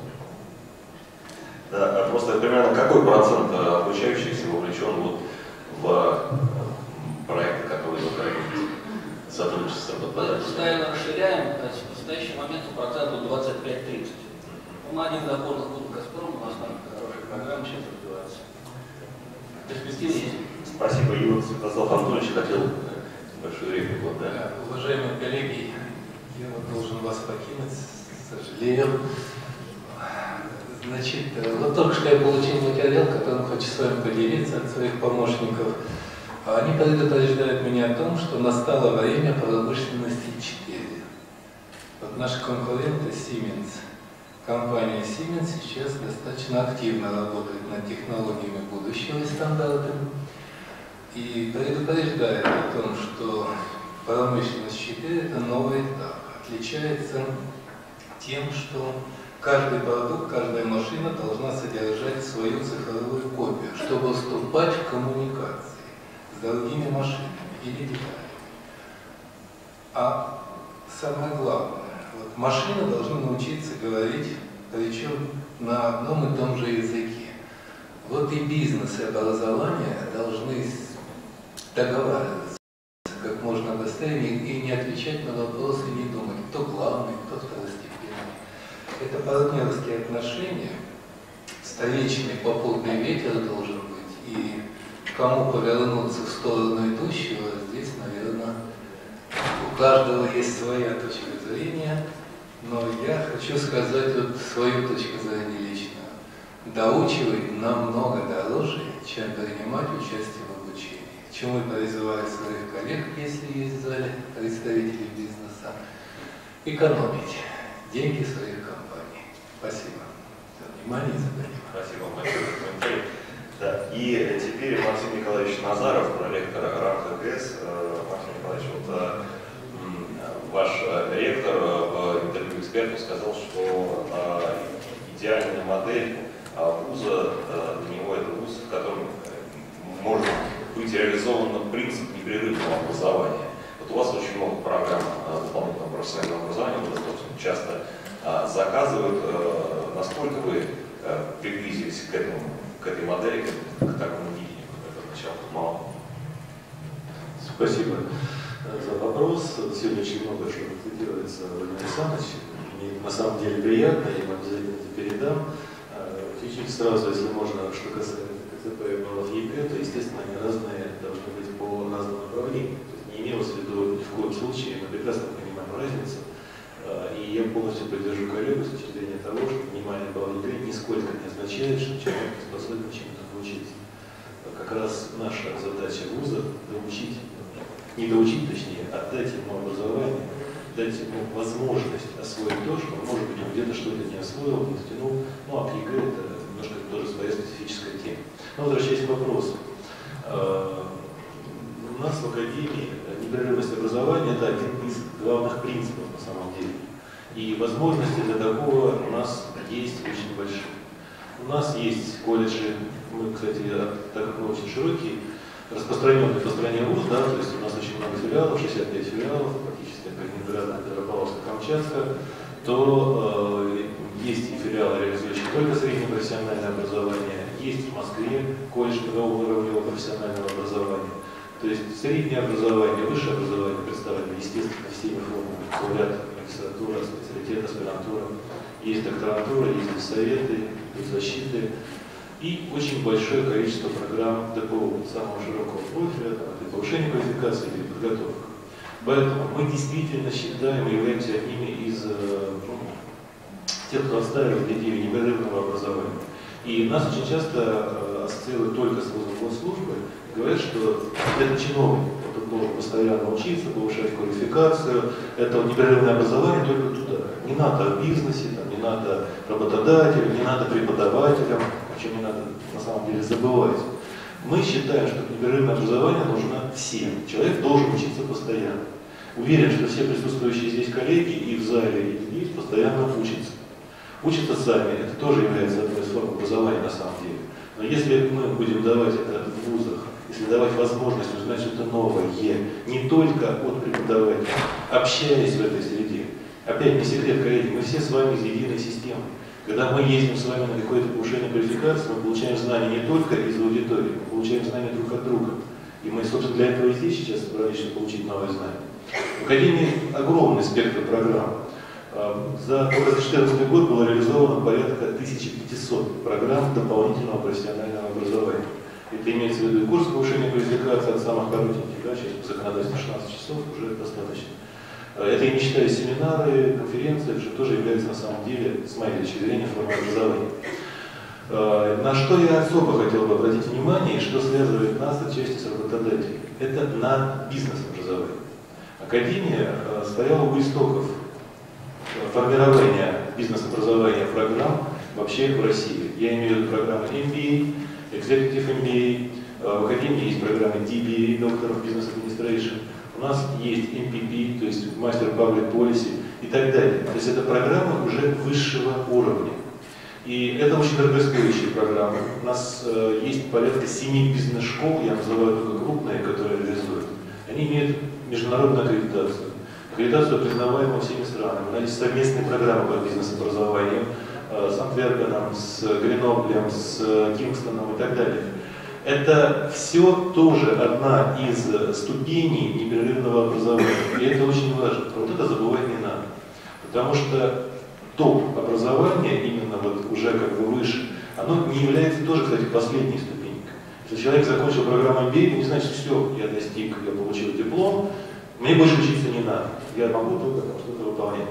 Да, просто примерно какой процент обучающихся вовлечен вот в проекты, которые вы проводите, сотрудничество с Мы постоянно расширяем, в настоящий момент процентов двадцать пять тридцать. Мы один из опорных клубов «Газпрома», у нас там хорошая программа сейчас развивается. Перспективы есть. Спасибо. И вот Святослав Анатольевич хотел большую реплику. Да? Уважаемые коллеги, я вот должен вас покинуть, сожалею. Значит, вот только что я получил материал, которым хочу с вами поделиться от своих помощников. Они предупреждают меня о том, что настало время промышленности четыре. Вот наши конкуренты Siemens, компания Siemens сейчас достаточно активно работает над технологиями будущего и стандартами. И предупреждает о том, что промышленность четыре это новый этап. Отличается тем, что каждый продукт, каждая машина должна содержать свою цифровую копию, чтобы вступать в коммуникации с другими машинами или деталями. А самое главное, вот машины должны научиться говорить, причем на одном и том же языке. Вот и бизнес, и образование должны договариваться как можно быстрее и не отвечать на вопросы, не думать, кто главный, кто второстепенный. Это партнерские отношения, встречный попутный ветер должен быть, и кому повернуться в сторону идущего, здесь, наверное, у каждого есть своя точка зрения, но я хочу сказать вот свою точку зрения личную. Доучивать намного дороже, чем принимать участие в обучении. К чему я призываю своих коллег, если есть в зале представители бизнеса, экономить деньги своих компаний. Спасибо за внимание и за понимание. Спасибо большое. Да. И теперь Максим Николаевич Назаров, проректор РАН ХГС. Максим Николаевич, вот ваш ректор в интервью эксперту сказал, что идеальная модель вуза для него это вуз, в котором может быть реализован принцип непрерывного образования. Вот у вас очень много программ дополнительного профессионального образования, вы достаточно часто заказывают. Насколько вы приблизились к этому, к этой модели, к, к такому видению, как это начало мало? Спасибо за вопрос. Сегодня очень много что делается, Владимир Александрович. Мне на самом деле приятно, я вам обязательно это передам. Чуть-чуть сразу, если можно, что касается КЦП и баллов ЕГЭ, то, естественно, они разные должны быть по разным направлениям. То есть не имелось в виду ни в коем случае, мы прекрасно понимаем разницу. И я полностью поддержу коллегу с точки зрения того, что внимание баллов ЕГЭ нисколько не означает, что человек не способен чему-то научиться. Как раз наша задача вуза доучить, не доучить, точнее, отдать ему образование, дать ему возможность освоить то, что, может быть, он где-то что-то не освоил, не втянул. Ну, а ЕГЭ это немножко тоже своя специфическая тема. Но возвращаясь к вопросу. У нас в Академии непрерывность образования – это один из главных принципов на самом деле. И возможности для такого у нас есть очень большие. У нас есть колледжи, мы, кстати, так как мы очень широкий, распространенный по стране вуз, да, то есть у нас очень много филиалов, шестьдесят пять филиалов, практически как Ленинград, Петропавловска, Камчатска, то э, есть и филиалы, реализующие только среднее профессиональное образование, есть в Москве колледж уровневого профессионального образования. То есть среднее образование, высшее образование представлено, естественно, всеми формами, бакалавриат, магистратура, специалитет, аспирантура, есть докторантура, есть советы, защиты. И очень большое количество программ ДПО, самого широкого профиля, для повышения квалификации или подготовки. Поэтому мы действительно считаем, являемся одними из ну, тех, кто отстаивает идею непрерывного образования. И нас очень часто ассоциируют только с вузом госслужбы, говорят, что это чиновник, он должен постоянно учиться, повышать квалификацию, это непрерывное образование только туда. Не надо в бизнесе, там, не надо работодателям, не надо преподавателям. о чем не надо на самом деле забывать. Мы считаем, что непрерывное образование нужно всем. Человек должен учиться постоянно. Уверен, что все присутствующие здесь коллеги и в зале, и здесь постоянно учатся. Учатся сами, это тоже является одной из форм образования на самом деле. Но если мы будем давать это в вузах, если давать возможность узнать что-то новое, не только от преподавателя, общаясь в этой среде. Опять не секрет, коллеги, мы все с вами из единой системы. Когда мы ездим с вами на какое-то повышение квалификации, мы получаем знания не только из аудитории, мы получаем знания друг от друга. И мы, собственно, для этого и здесь сейчас собрались, чтобы получить новые знания. В Академии огромный спектр программ. За две тысячи четырнадцатый год было реализовано порядка тысяча пятьсот программ дополнительного профессионального образования. Это имеется в виду и курс повышения квалификации от самых коротеньких, да, сейчас по законодательству шестнадцать часов уже достаточно. Это и не считая семинары, конференции, это же тоже является на самом деле, с моей точки зрения, формой образования. На что я особо хотел бы обратить внимание, и что связывает нас отчасти с работодателем, это на бизнес-образование. Академия стояла у истоков формирования бизнес-образования программ вообще в России. Я имею в виду программы эм би эй, Executive эм би эй, в Академии есть программы ди би эй, Doctor of Business Administration, у нас есть эм пи пи, то есть Master Public Policy и так далее. То есть это программы уже высшего уровня. И это очень дорогостоящие программы. У нас э, есть порядка семи бизнес-школ, я называю только крупные, которые реализуют. Они имеют международную аккредитацию. Аккредитацию признаваемую всеми странами. У нас есть совместные программы по бизнес-образованию э, с Антверпеном, с Греноблем, с э, Кингстоном и так далее. Это все тоже одна из ступеней непрерывного образования. И это очень важно. Вот это забывать не надо. Потому что топ образования, именно вот уже как бы выше, оно не является тоже, кстати, последней ступенькой. Если человек закончил программу эм би эй, то не значит, все, я достиг, я получил диплом, мне больше учиться не надо. Я могу только что-то выполнять.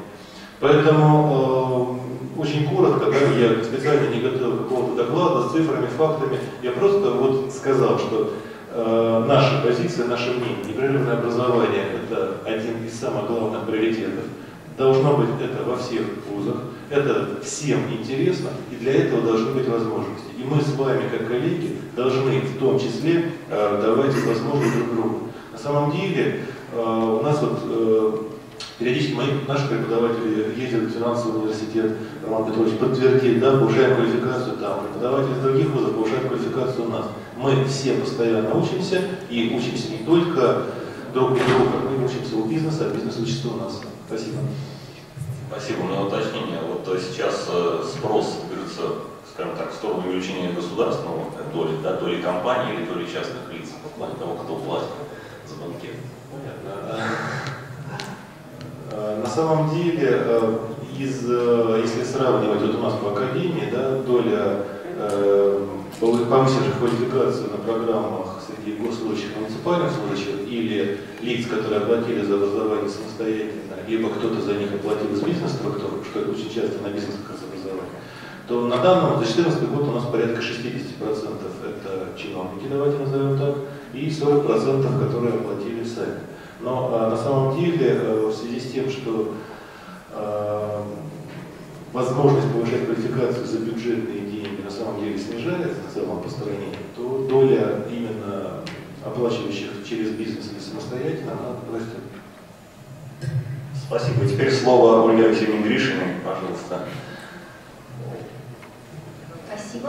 Поэтому э, очень коротко, да, я специально не готовил какого-то доклада с цифрами, фактами. Я просто вот сказал, что э, наша позиция, наше мнение, непрерывное образование – это один из самых главных приоритетов. Должно быть это во всех вузах, это всем интересно, и для этого должны быть возможности. И мы с вами, как коллеги, должны в том числе э, давать возможность друг другу. На самом деле э, у нас вот э, периодически мои, наши преподаватели ездят в финансовый университет, Роман Петрович подтвердит, да, повышаем квалификацию там, преподаватели из других вузов повышают квалификацию у нас. Мы все постоянно учимся, и учимся не только друг у друга, мы учимся у бизнеса, а бизнес учится у нас. Спасибо. Спасибо на уточнение. Вот то есть сейчас э, спрос движется, скажем так, в сторону увеличения государственного доли, да, доли компаний или доли частных лиц, в плане того, кто платит за банкет. Понятно. На самом деле, из, если сравнивать вот у нас по академии, да, доля повысивших квалификацию на программах среди госслужащих, муниципальных служащих или лиц, которые оплатили за образование самостоятельно, либо кто-то за них оплатил из бизнес-структур, что это очень часто на бизнес как раз образование, то на данном, за две тысячи четырнадцатый год у нас порядка шестьдесят процентов это чиновники, давайте назовем так, и сорок процентов, которые оплатили сами. Но а, на самом деле, а, в связи с тем, что а, возможность повышать квалификацию за бюджетные деньги на самом деле снижается в целом по стране, то доля именно оплачивающих через бизнес или самостоятельно, она растет. Спасибо. Теперь слово Ольге Алексеевне Гришиной, пожалуйста. Спасибо.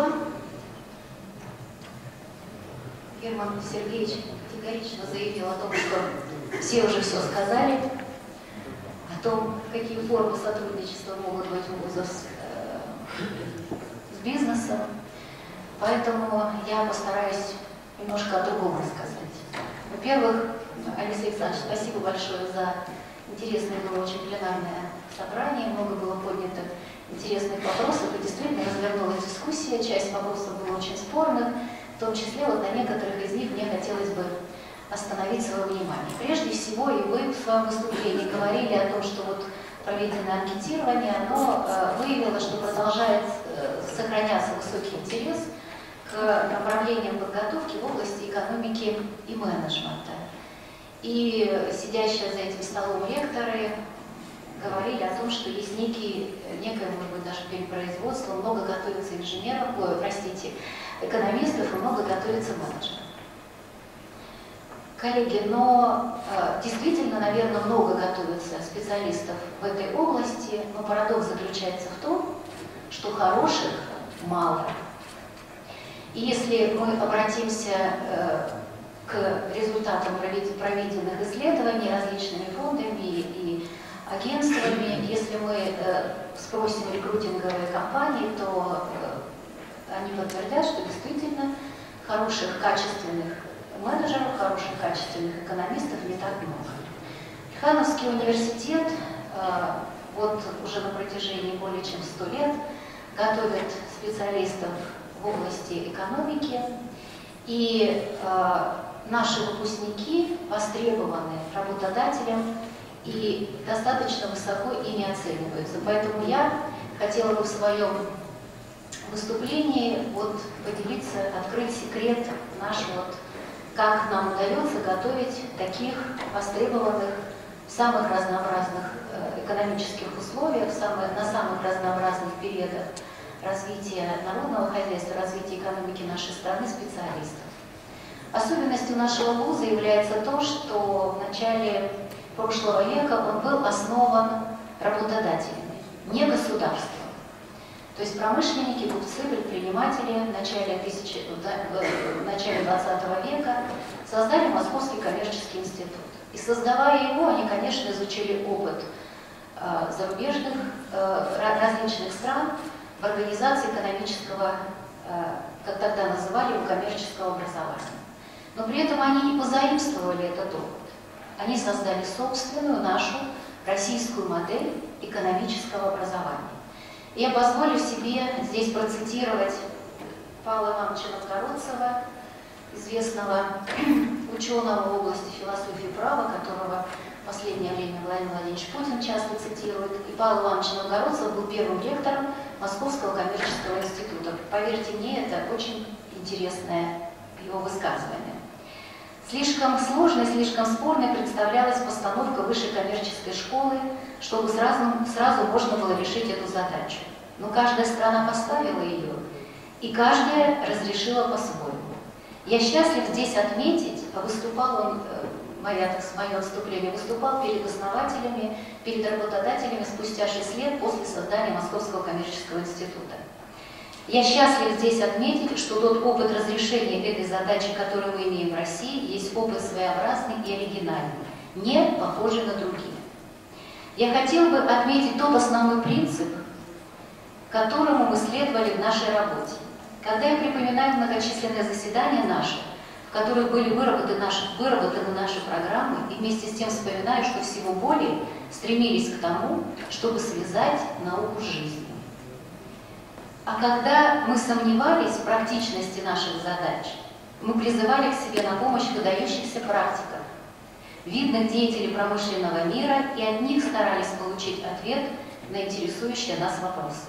Герман Сергеевич категорично заявил о том, что все уже все сказали, о том, какие формы сотрудничества могут быть у вузов с, э, с бизнесом. Поэтому я постараюсь немножко о другом рассказать. Во-первых, Алексей Александрович, спасибо большое за интересное было очень пленарное собрание, много было поднято интересных вопросов, и действительно развернулась дискуссия, часть вопросов была очень спорных, в том числе вот на некоторых из них мне хотелось бы остановить свое внимание. Прежде всего, и вы в своем выступлении говорили о том, что вот проведенное анкетирование, оно э, выявило, что продолжает э, сохраняться высокий интерес к направлениям подготовки в области экономики и менеджмента. И сидящие за этим столом лекторы говорили о том, что есть некий, некое, может быть, даже перепроизводство, много готовится инженеров, ой, простите, экономистов и много готовится менеджеров. Коллеги, но э, действительно, наверное, много готовится специалистов в этой области, но парадокс заключается в том, что хороших мало. И если мы обратимся э, к результатам проведенных исследований различными фондами и агентствами, если мы э, спросим рекрутинговые компании, то э, они подтвердят, что действительно хороших, качественных менеджеров, хороших, качественных экономистов не так много. Плехановский университет э, вот уже на протяжении более чем сто лет готовит специалистов в области экономики, и э, наши выпускники востребованы работодателям и достаточно высоко ими оцениваются. Поэтому я хотела бы в своем выступлении вот поделиться, открыть секрет наш, вот, как нам удается готовить таких востребованных в самых разнообразных э, экономических условиях, в самых, на самых разнообразных периодах развития народного хозяйства, развития экономики нашей страны специалистов. Особенностью нашего вуза является то, что в начале прошлого века он был основан работодателями, не государством. То есть промышленники, купцы, предприниматели в начале, тысячи, в начале двадцатого века создали Московский коммерческий институт. И создавая его, они, конечно, изучили опыт э, зарубежных, э, различных стран в организации экономического, э, как тогда называли его, коммерческого образования. Но при этом они не позаимствовали этот опыт. Они создали собственную нашу российскую модель экономического образования. И я позволю себе здесь процитировать Павла Ивановича Новгородцева, известного ученого в области философии и права, которого в последнее время Владимир Владимирович Путин часто цитирует. И Павел Иванович Новгородцев был первым ректором Московского коммерческого института. Поверьте мне, это очень интересное его высказывание. Слишком сложной, слишком спорной представлялась постановка высшей коммерческой школы, чтобы сразу, сразу можно было решить эту задачу. Но каждая страна поставила ее, и каждая разрешила по-своему. Я счастлив здесь отметить, а выступал он, моя, так, мое отступление, выступал перед основателями, перед работодателями спустя шесть лет после создания Московского коммерческого института. Я счастлив здесь отметить, что тот опыт разрешения этой задачи, которую мы имеем в России, есть опыт своеобразный и оригинальный, не похожий на другие. Я хотел бы отметить тот основной принцип, которому мы следовали в нашей работе. Когда я припоминаю многочисленные заседания наши, в которых были выработаны наши, выработаны наши программы, и вместе с тем вспоминаю, что всего более стремились к тому, чтобы связать науку с жизнью. А когда мы сомневались в практичности наших задач, мы призывали к себе на помощь выдающихся практиков, видных деятелей промышленного мира, и от них старались получить ответ на интересующие нас вопросы.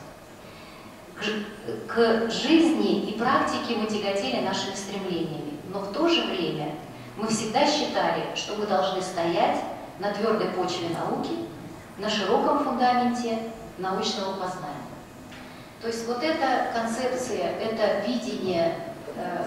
К, к жизни и практике мы тяготели нашими стремлениями, но в то же время мы всегда считали, что мы должны стоять на твердой почве науки, на широком фундаменте научного познания. То есть вот эта концепция, это видение э,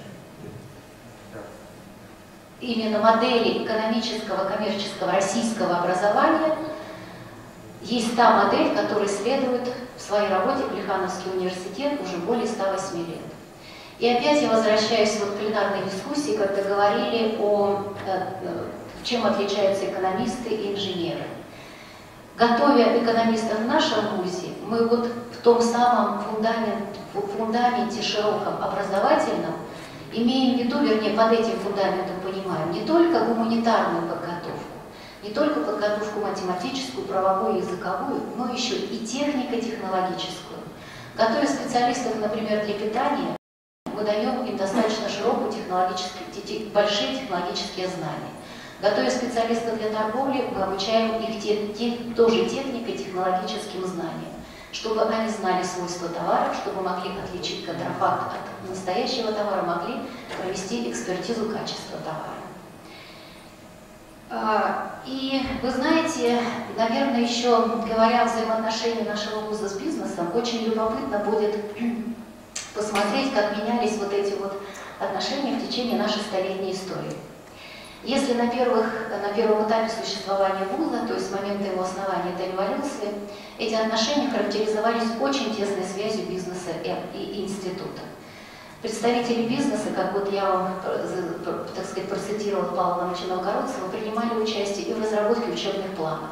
именно модели экономического, коммерческого, российского образования есть та модель, которой следует в своей работе Плехановский университет уже более ста восьми лет. И опять я возвращаюсь вот к пленарной дискуссии, когда говорили о э, чем отличаются экономисты и инженеры. Готовя экономистов в нашем вузе, мы вот в том самом фундаменте, фундаменте широком образовательном имеем в виду, вернее, под этим фундаментом понимаем не только гуманитарную подготовку, не только подготовку математическую, правовую, языковую, но еще и технико-технологическую. Готовя специалистов, например, для питания, мы даем им достаточно широкую технологическую, большие технологические знания. Готовя специалистов для торговли, мы обучаем их те, те, тоже технико-технологическим знаниям, чтобы они знали свойства товара, чтобы могли отличить контрафакт от настоящего товара, могли провести экспертизу качества товара. И вы знаете, наверное, еще говоря о взаимоотношении нашего вуза с бизнесом, очень любопытно будет посмотреть, как менялись вот эти вот отношения в течение нашей столетней истории. Если на, первых, на первом этапе существования вуза, то есть с момента его основания до революции, эти отношения характеризовались очень тесной связью бизнеса и института. Представители бизнеса, как вот я вам, так сказать, процитировала Павла Ивановича Новгородцева, принимали участие и в разработке учебных планов.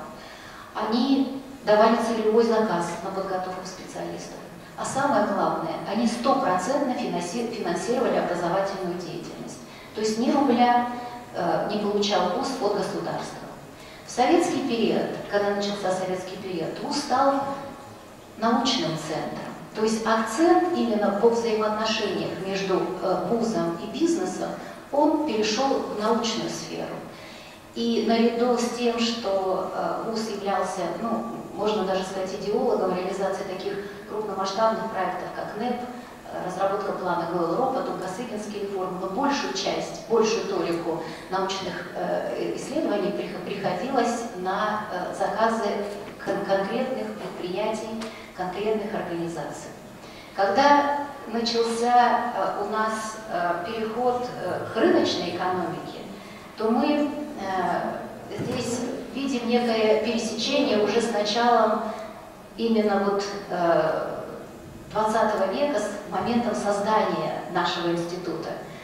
Они давали целевой заказ на подготовку специалистов. А самое главное, они стопроцентно финансировали образовательную деятельность. То есть ни рубля э, не получал вуз от государства. В советский период, когда начался советский период, вуз стал научным центром. То есть акцент именно по взаимоотношениях между э, вузом и бизнесом, он перешел в научную сферу. И наряду с тем, что э, вуз являлся, ну, можно даже сказать, идеологом реализации таких крупномасштабных проектов, как НЭП, разработка плана ГЛРО, потом Косыгинские реформы, но большую часть, большую толику научных э, исследований приходилось на э, заказы кон конкретных предприятий, конкретных организаций. Когда начался э, у нас э, переход э, к рыночной экономике, то мы э, здесь видим некое пересечение уже с началом именно вот э, двадцатого века, с моментом создания нашего института,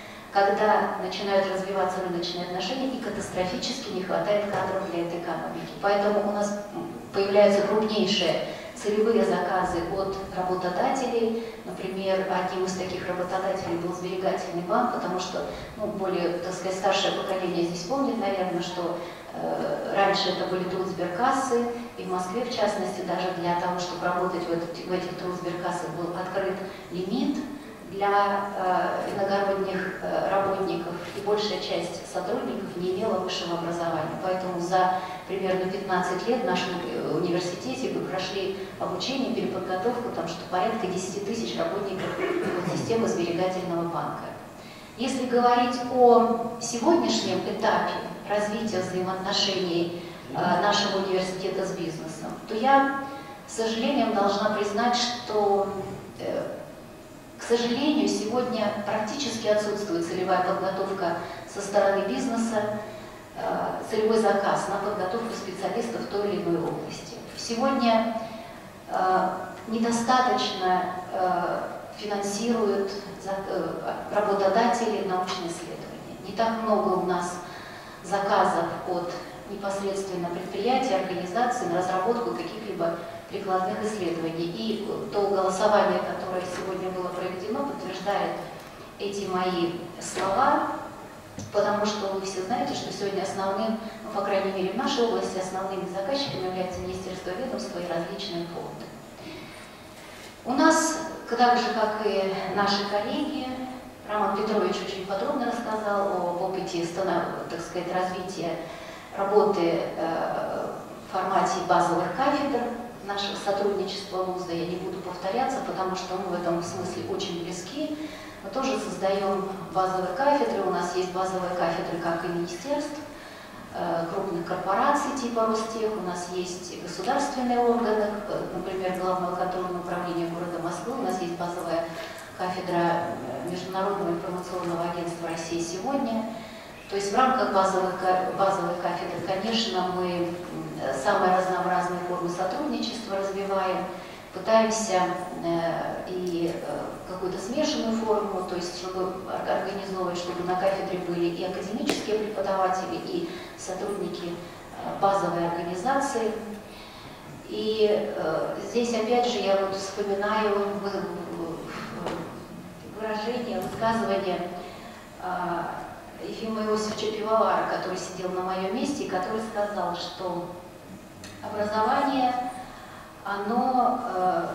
когда начинают развиваться рыночные отношения и катастрофически не хватает кадров для этой экономики. Поэтому у нас появляются крупнейшие целевые заказы от работодателей. Например, одним из таких работодателей был Сберегательный банк, потому что, ну, более, так сказать, старшее поколение здесь помнит, наверное, что э, раньше это были трудсберкассы, и в Москве, в частности, даже для того, чтобы работать в, этот, в этих трудсберкассах, был открыт лимит для э, иногородних э, работников, и большая часть сотрудников не имела высшего образования. Поэтому за примерно пятнадцать лет в нашем университете вы прошли обучение, переподготовку, там что порядка десяти тысяч работников системы сберегательного банка. Если говорить о сегодняшнем этапе развития взаимоотношений э, нашего университета с бизнесом, то я, с сожалением, должна признать, что э, к сожалению, сегодня практически отсутствует целевая подготовка со стороны бизнеса, целевой заказ на подготовку специалистов в той или иной области. Сегодня недостаточно финансируют работодатели научные исследования. Не так много у нас заказов от непосредственно предприятий, организаций на разработку каких-либо прикладных исследований. И то голосование, которое сегодня было проведено, подтверждает эти мои слова, потому что вы все знаете, что сегодня основным, ну, по крайней мере в нашей области, основными заказчиками являются министерство, ведомства и различные фонды. У нас, так же как и наши коллеги, Роман Петрович очень подробно рассказал об опыте, так сказать, развития работы в формате базовых кафедр нашего сотрудничества вуза. Я не буду повторяться, потому что мы в этом смысле очень близки. Мы тоже создаем базовые кафедры. У нас есть базовые кафедры как и министерств, крупных корпораций типа Ростех. У нас есть государственные органы, например, Главного контрольного управления города Москвы. У нас есть базовая кафедра Международного информационного агентства «Россия сегодня». То есть в рамках базовых, базовых кафедр, конечно, мы самые разнообразные формы сотрудничества развиваем, пытаемся и какую-то смешанную форму, то есть чтобы организовывать, чтобы на кафедре были и академические преподаватели, и сотрудники базовой организации. И здесь опять же я вот вспоминаю выражение, высказывание Ефима Иосифовича Пивовара, который сидел на моем месте и который сказал, что образование, оно э,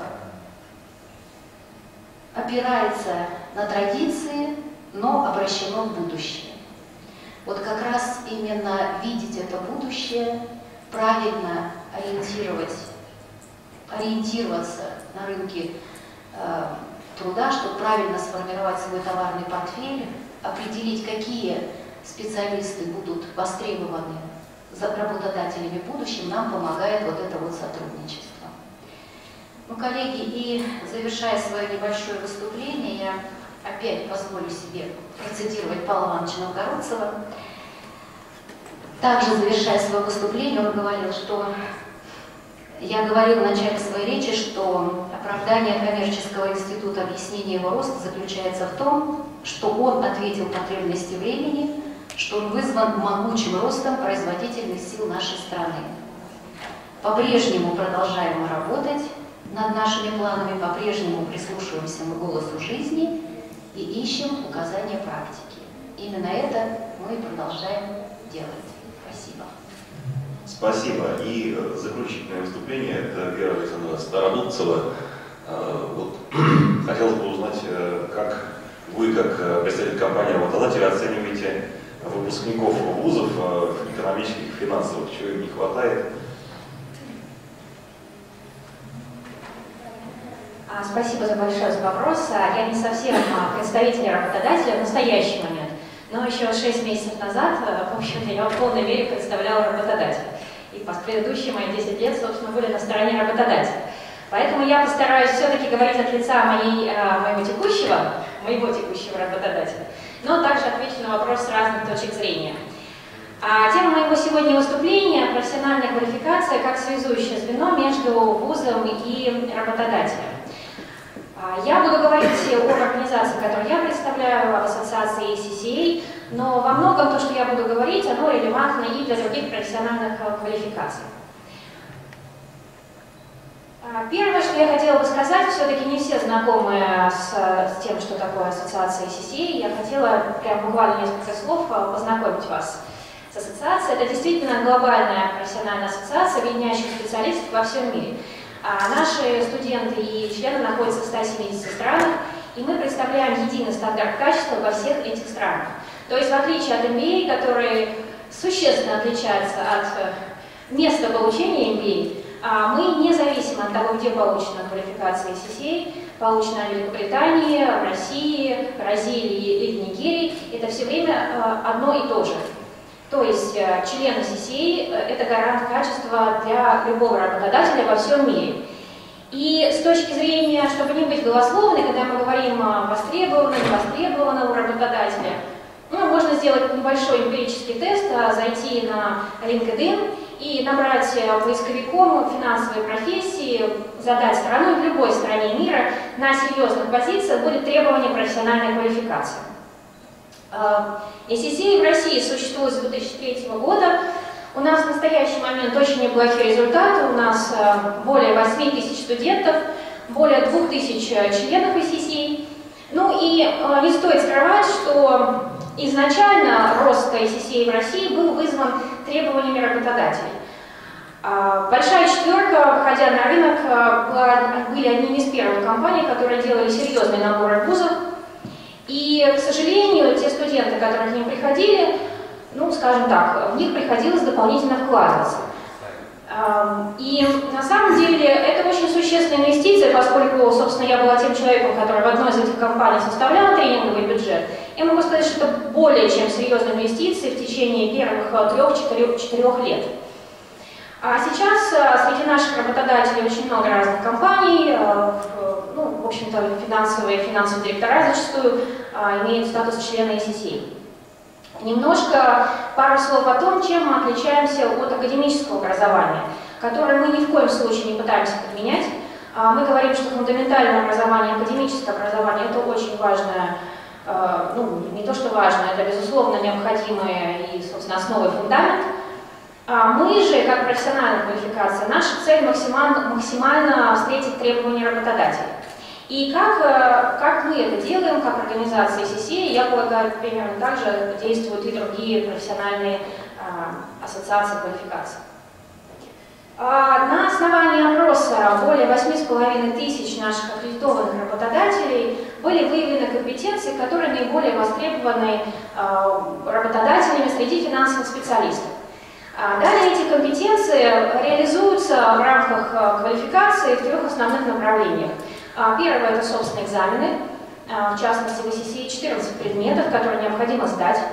опирается на традиции, но обращено в будущее. Вот как раз именно видеть это будущее, правильно ориентировать, ориентироваться на рынке э, труда, чтобы правильно сформировать свой товарный портфель, определить, какие специалисты будут востребованы за работодателями в будущем нам помогает вот это вот сотрудничество. Ну, коллеги, и завершая свое небольшое выступление, я опять позволю себе процитировать Павла Ивановича Новгородцева. Также, завершая свое выступление, он говорил, что я говорил в начале своей речи, что оправдание коммерческого института объяснения его роста заключается в том, что он ответил потребности времени, что он вызван могучим ростом производительных сил нашей страны. По-прежнему продолжаем мы работать над нашими планами, по-прежнему прислушиваемся мы к голосу жизни и ищем указания практики. Именно это мы продолжаем делать. Спасибо. Спасибо. И заключительное выступление – это Вера Александровна Стародубцева. Вот, хотелось бы узнать, как вы, как представитель компании «Работодатель», оцениваете выпускников вузов экономических и финансовых, чего им не хватает? Спасибо за большой вопрос. Я не совсем представитель работодателя в настоящий момент, но еще шесть месяцев назад, в общем-то, я в полной мере представляла работодателя. И предыдущие мои десять лет, собственно, были на стороне работодателя. Поэтому я постараюсь все-таки говорить от лица моей, моего текущего, моего текущего работодателя, но также отвечу на вопрос с разных точек зрения. А тема моего сегодня выступления – профессиональная квалификация как связующее звено между вузом и работодателем. Я буду говорить об организации, которую я представляю, об ассоциации эй си си эй, но во многом то, что я буду говорить, оно релевантно и для других профессиональных квалификаций. Первое, что я хотела бы сказать, все-таки не все знакомы с, с тем, что такое ассоциация эй си си эй. Я хотела прям буквально несколько слов познакомить вас с ассоциацией. Это действительно глобальная профессиональная ассоциация, объединяющая специалистов во всем мире. А наши студенты и члены находятся в ста семидесяти странах, и мы представляем единый стандарт качества во всех этих странах. То есть в отличие от эм би эй, который существенно отличается от места получения эм би эй, мы не зависим от того, где получена квалификация эй си си эй, получена в Великобритании, в России, Бразилии или в Нигерии. Это все время одно и то же. То есть член эй си си эй – это гарант качества для любого работодателя во всем мире. И с точки зрения, чтобы не быть голословной, когда мы говорим о востребованном, невостребованном у работодателя, ну, можно сделать небольшой эмпирический тест, зайти на LinkedIn и набрать поисковиком финансовые профессии, задать страну, в любой стране мира на серьезных позициях будет требование профессиональной квалификации. эй си си эй в России существует с две тысячи третьего года. У нас в настоящий момент очень неплохие результаты. У нас более восьми тысяч студентов, более двух тысяч членов эй си си эй. Ну и не стоит скрывать, что изначально рост эй си си эй в России был вызван требованиями работодателей. Большая четверка, выходя на рынок, были одними из первых компаний, которые делали серьезные наборы вузов. И, к сожалению, те студенты, которые к ним приходили, ну, скажем так, в них приходилось дополнительно вкладываться. И на самом деле это очень существенная инвестиция, поскольку, собственно, я была тем человеком, который в одной из этих компаний составлял тренинговый бюджет. Я могу сказать, что это более чем серьезная инвестиция в течение первых трех-четырех лет. А сейчас среди наших работодателей очень много разных компаний, ну, в общем-то, финансовые, финансовые директора зачастую имеют статус члена эй си си эй. Немножко, пару слов о том, чем мы отличаемся от академического образования, которое мы ни в коем случае не пытаемся подменять. Мы говорим, что фундаментальное образование, академическое образование – это очень важное, ну, не то что важное, это, безусловно, необходимое и, собственно, основой фундамент. Мы же, как профессиональная квалификация, наша цель максимально, максимально встретить требования работодателя. И как, как мы это делаем, как организация эй си си эй, я полагаю, примерно так же действуют и другие профессиональные а, ассоциации квалификаций. А, на основании опроса более восьми с половиной тысяч наших аккредитованных работодателей были выявлены компетенции, которые наиболее востребованы а, работодателями среди финансовых специалистов. Далее эти компетенции реализуются в рамках квалификации в трех основных направлениях. Первое – это, собственно, экзамены, в частности, в эй си си эй четырнадцать предметов, которые необходимо сдать.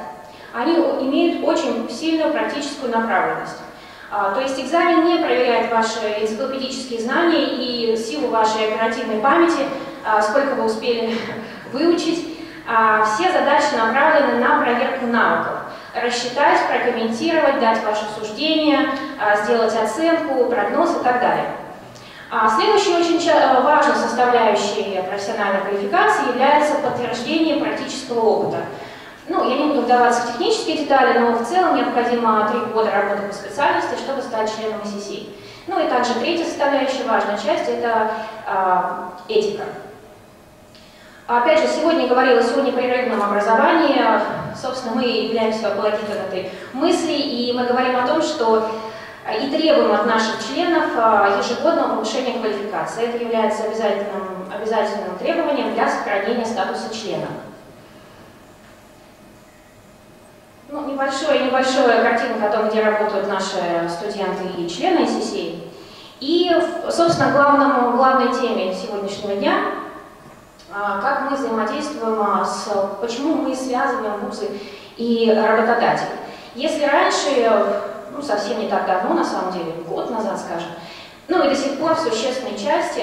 они имеют очень сильную практическую направленность. А, то есть экзамен не проверяет ваши энциклопедические знания и силу вашей оперативной памяти, а, сколько вы успели выучить. А, все задачи направлены на проверку навыков. Рассчитать, прокомментировать, дать ваше суждение, а, сделать оценку, прогноз и так далее. А, следующей очень важной составляющей профессиональной квалификации является подтверждение практического опыта. Ну, я не буду вдаваться в технические детали, но в целом необходимо три года работы по специальности, чтобы стать членом ай си си эй. Ну и также третья составляющая, важная часть, это а, этика. Опять же, сегодня говорилось о непрерывном образовании. Собственно, мы являемся апологетами этой мысли, и мы говорим о том, что и требуем от наших членов ежегодного повышения квалификации. Это является обязательным, обязательным требованием для сохранения статуса члена. Ну, небольшая, небольшая картинка о том, где работают наши студенты и члены ай си си эй. И, собственно, главному, главной теме сегодняшнего дня, как мы взаимодействуем, с, почему мы связываем вузы и работодателей. Если раньше, ну, совсем не так давно, на самом деле, год назад, скажем, ну и до сих пор в существенной части,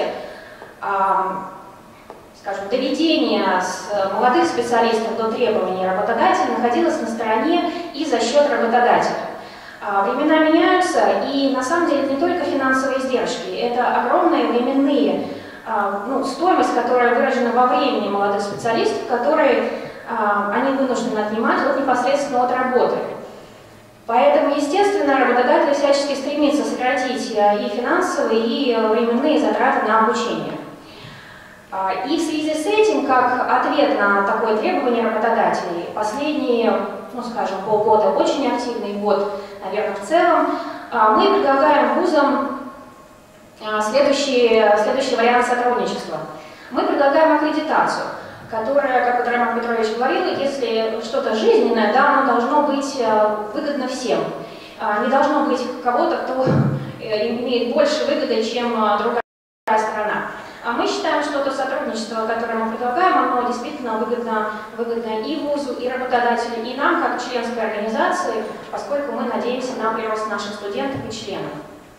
скажем, доведение с молодых специалистов до требований работодателя находилось на стороне и за счет работодателя. Времена меняются, и на самом деле не только финансовые издержки, это огромные временные, ну, стоимость, которая выражена во времени молодых специалистов, которые они вынуждены отнимать вот непосредственно от работы. Поэтому, естественно, работодатель всячески стремится сократить и финансовые, и временные затраты на обучение. И в связи с этим, как ответ на такое требование работодателей, последние, ну скажем, полгода очень активный год, наверное, в целом, мы предлагаем вузам следующий, следующий вариант сотрудничества. Мы предлагаем аккредитацию, которая, как вот Роман Петрович говорил, если что-то жизненное, да, оно должно быть выгодно всем. Не должно быть кого-то, кто имеет больше выгоды, чем другая сторона. А мы считаем, что то сотрудничество, которое мы предлагаем, оно действительно выгодно, выгодно и вузу, и работодателю, и нам, как членской организации, поскольку мы надеемся на прирост наших студентов и членов.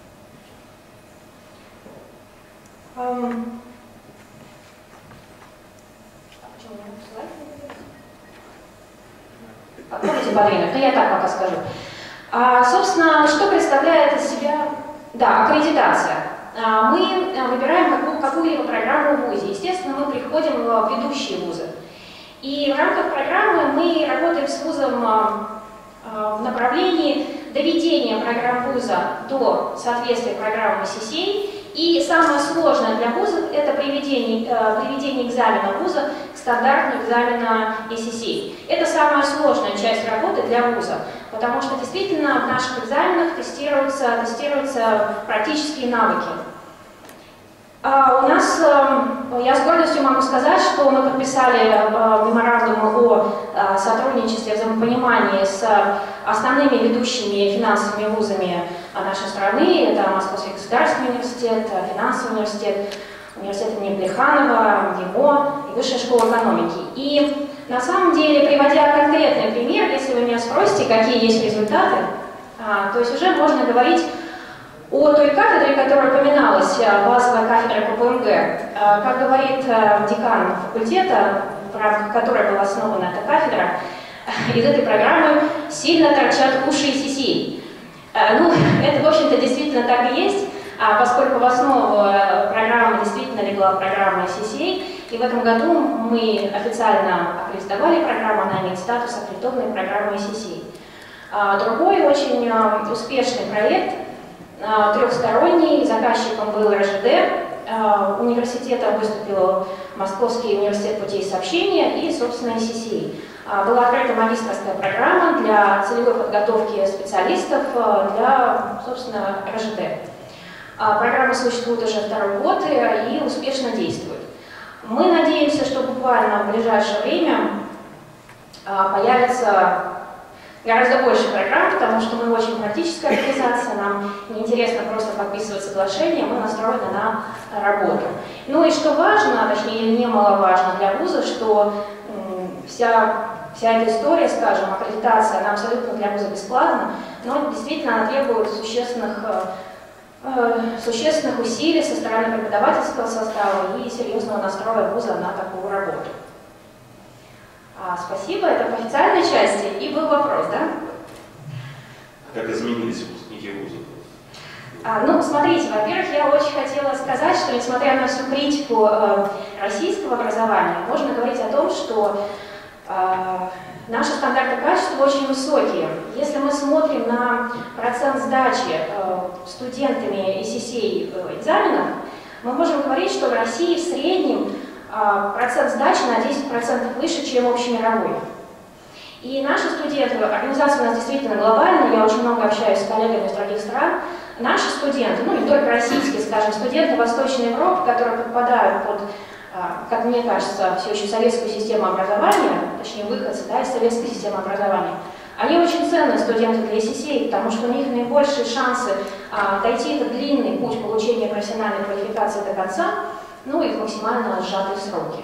Помните подвинуть? Ну, я так пока скажу. А, собственно, что представляет из себя, да, аккредитация. А, мы выбираем какую, какую-либо программу в вузе. Естественно, мы приходим в ведущие вузы. И в рамках программы мы работаем с вузом а, а, в направлении доведения программ вуза до соответствия программы ай си си эй. И самое сложное для вузов – это приведение, э, приведение экзамена вуза к стандарту экзамена ай си си эй. Это самая сложная часть работы для вуза, потому что действительно в наших экзаменах тестируются, тестируются практические навыки. А у нас, э, я с гордостью могу сказать, что мы подписали э, меморандум о э, сотрудничестве, взаимопонимании с основными ведущими финансовыми вузами нашей страны. Это Московский государственный университет, финансовый университет, университет имени Плеханова, ГИМО и Высшая школа экономики. И на самом деле, приводя конкретный пример, если вы меня спросите, какие есть результаты, а, то есть уже можно говорить о той кафедре, которая упоминалась, базовая кафедра ка пэ эм гэ. А, как говорит а, декан факультета, в рамках которой была основана эта кафедра, из этой программы сильно торчат уши ай си си эй. Ну, это, в общем-то, действительно так и есть, поскольку в основу программы действительно легла программа ай си си эй, и в этом году мы официально аккредитовали программу, она имеет статус аккредитованной программы ай си си эй. Другой очень успешный проект, трехсторонний, заказчиком был эр жэ дэ, университетом выступил Московский университет путей сообщения и, собственно, ай си си эй. Была открыта магистерская программа для целевой подготовки специалистов для, собственно, эр жэ дэ. Программа существует уже второй год и успешно действует. Мы надеемся, что буквально в ближайшее время появится гораздо больше программ, потому что мы очень практическая организация, нам неинтересно просто подписывать соглашения, мы настроены на работу. Ну и что важно, точнее немаловажно для вуза, что вся вся эта история, скажем, аккредитация, она абсолютно для вуза бесплатна, но действительно она требует существенных, э, существенных усилий со стороны преподавательского состава и серьезного настроя вуза на такую работу. А, спасибо, это по официальной части. И был вопрос, да? Как изменились выпускники вуза? А, ну, смотрите, во-первых, я очень хотела сказать, что несмотря на всю критику э, российского образования, можно говорить о том, что э, наши стандарты качества очень высокие. Если мы смотрим на процент сдачи э, студентами эс эс эй э, экзаменов, мы можем говорить, что в России в среднем э, процент сдачи на десять процентов выше, чем общемировой. И наши студенты, организация у нас действительно глобальная, я очень много общаюсь с коллегами из других стран, наши студенты, ну не только российские, скажем, студенты Восточной Европы, которые подпадают под, как мне кажется, все еще советскую систему образования, точнее выходцы, да, из советской системы образования, они очень ценные студенты для эс эс эй, потому что у них наибольшие шансы а, дойти этот длинный путь получения профессиональной квалификации до конца, ну и в максимально сжатые сроки.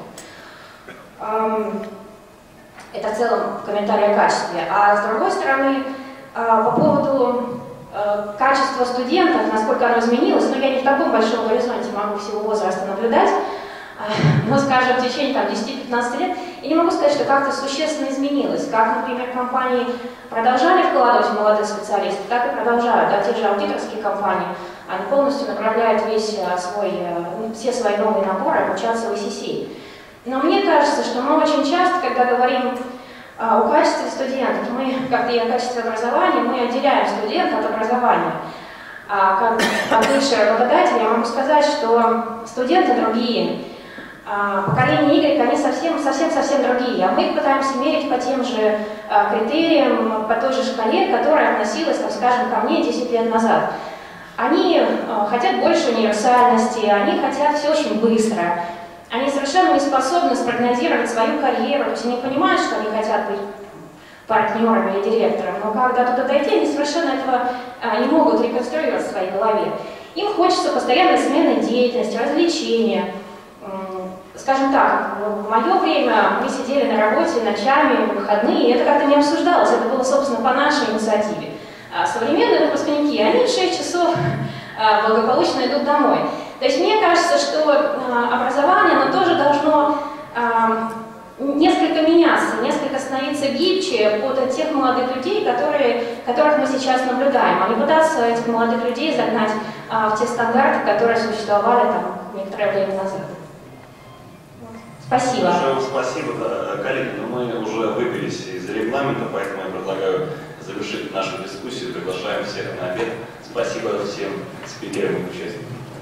Это в целом комментарий о качестве. А с другой стороны, по поводу качества студентов, насколько оно изменилось, ну я не в таком большом горизонте могу всего возраста наблюдать, но, скажем, в течение десяти-пятнадцати лет, я не могу сказать, что как-то существенно изменилось. Как, например, компании продолжали вкладывать в молодых специалистов, так и продолжают. Да, те же аудиторские компании, они полностью направляют весь свой, все свои новые наборы обучаться в эс эс эй. Но мне кажется, что мы очень часто, когда говорим а, о качестве студентов, мы, как и о качестве образования, мы отделяем студента от образования. А, как, как бывший работодатель я могу сказать, что студенты другие, а, поколение Y, они совсем-совсем другие, а мы их пытаемся мерить по тем же а, критериям, по той же шкале, которая относилась, там, скажем, ко мне десять лет назад. Они а, хотят больше универсальности, они хотят все очень быстро. Они совершенно не способны спрогнозировать свою карьеру, то есть они понимают, что они хотят быть партнером или директором, но когда туда дойти, они совершенно этого а, не могут реконструировать в своей голове. Им хочется постоянной смены деятельности, развлечения. Скажем так, в мое время мы сидели на работе ночами, в выходные, и это как-то не обсуждалось, это было, собственно, по нашей инициативе. А современные выпускники, они в шесть часов а, благополучно идут домой. То есть мне кажется, что э, образование, оно тоже должно э, несколько меняться, несколько становиться гибче под тех молодых людей, которые, которых мы сейчас наблюдаем, а не пытаться этих молодых людей загнать э, в те стандарты, которые существовали там некоторое время назад. Вот. Спасибо. Большое спасибо, да, коллеги, но мы уже выбились из регламента, поэтому я предлагаю завершить нашу дискуссию, приглашаем всех на обед. Спасибо всем спикерам и участникам.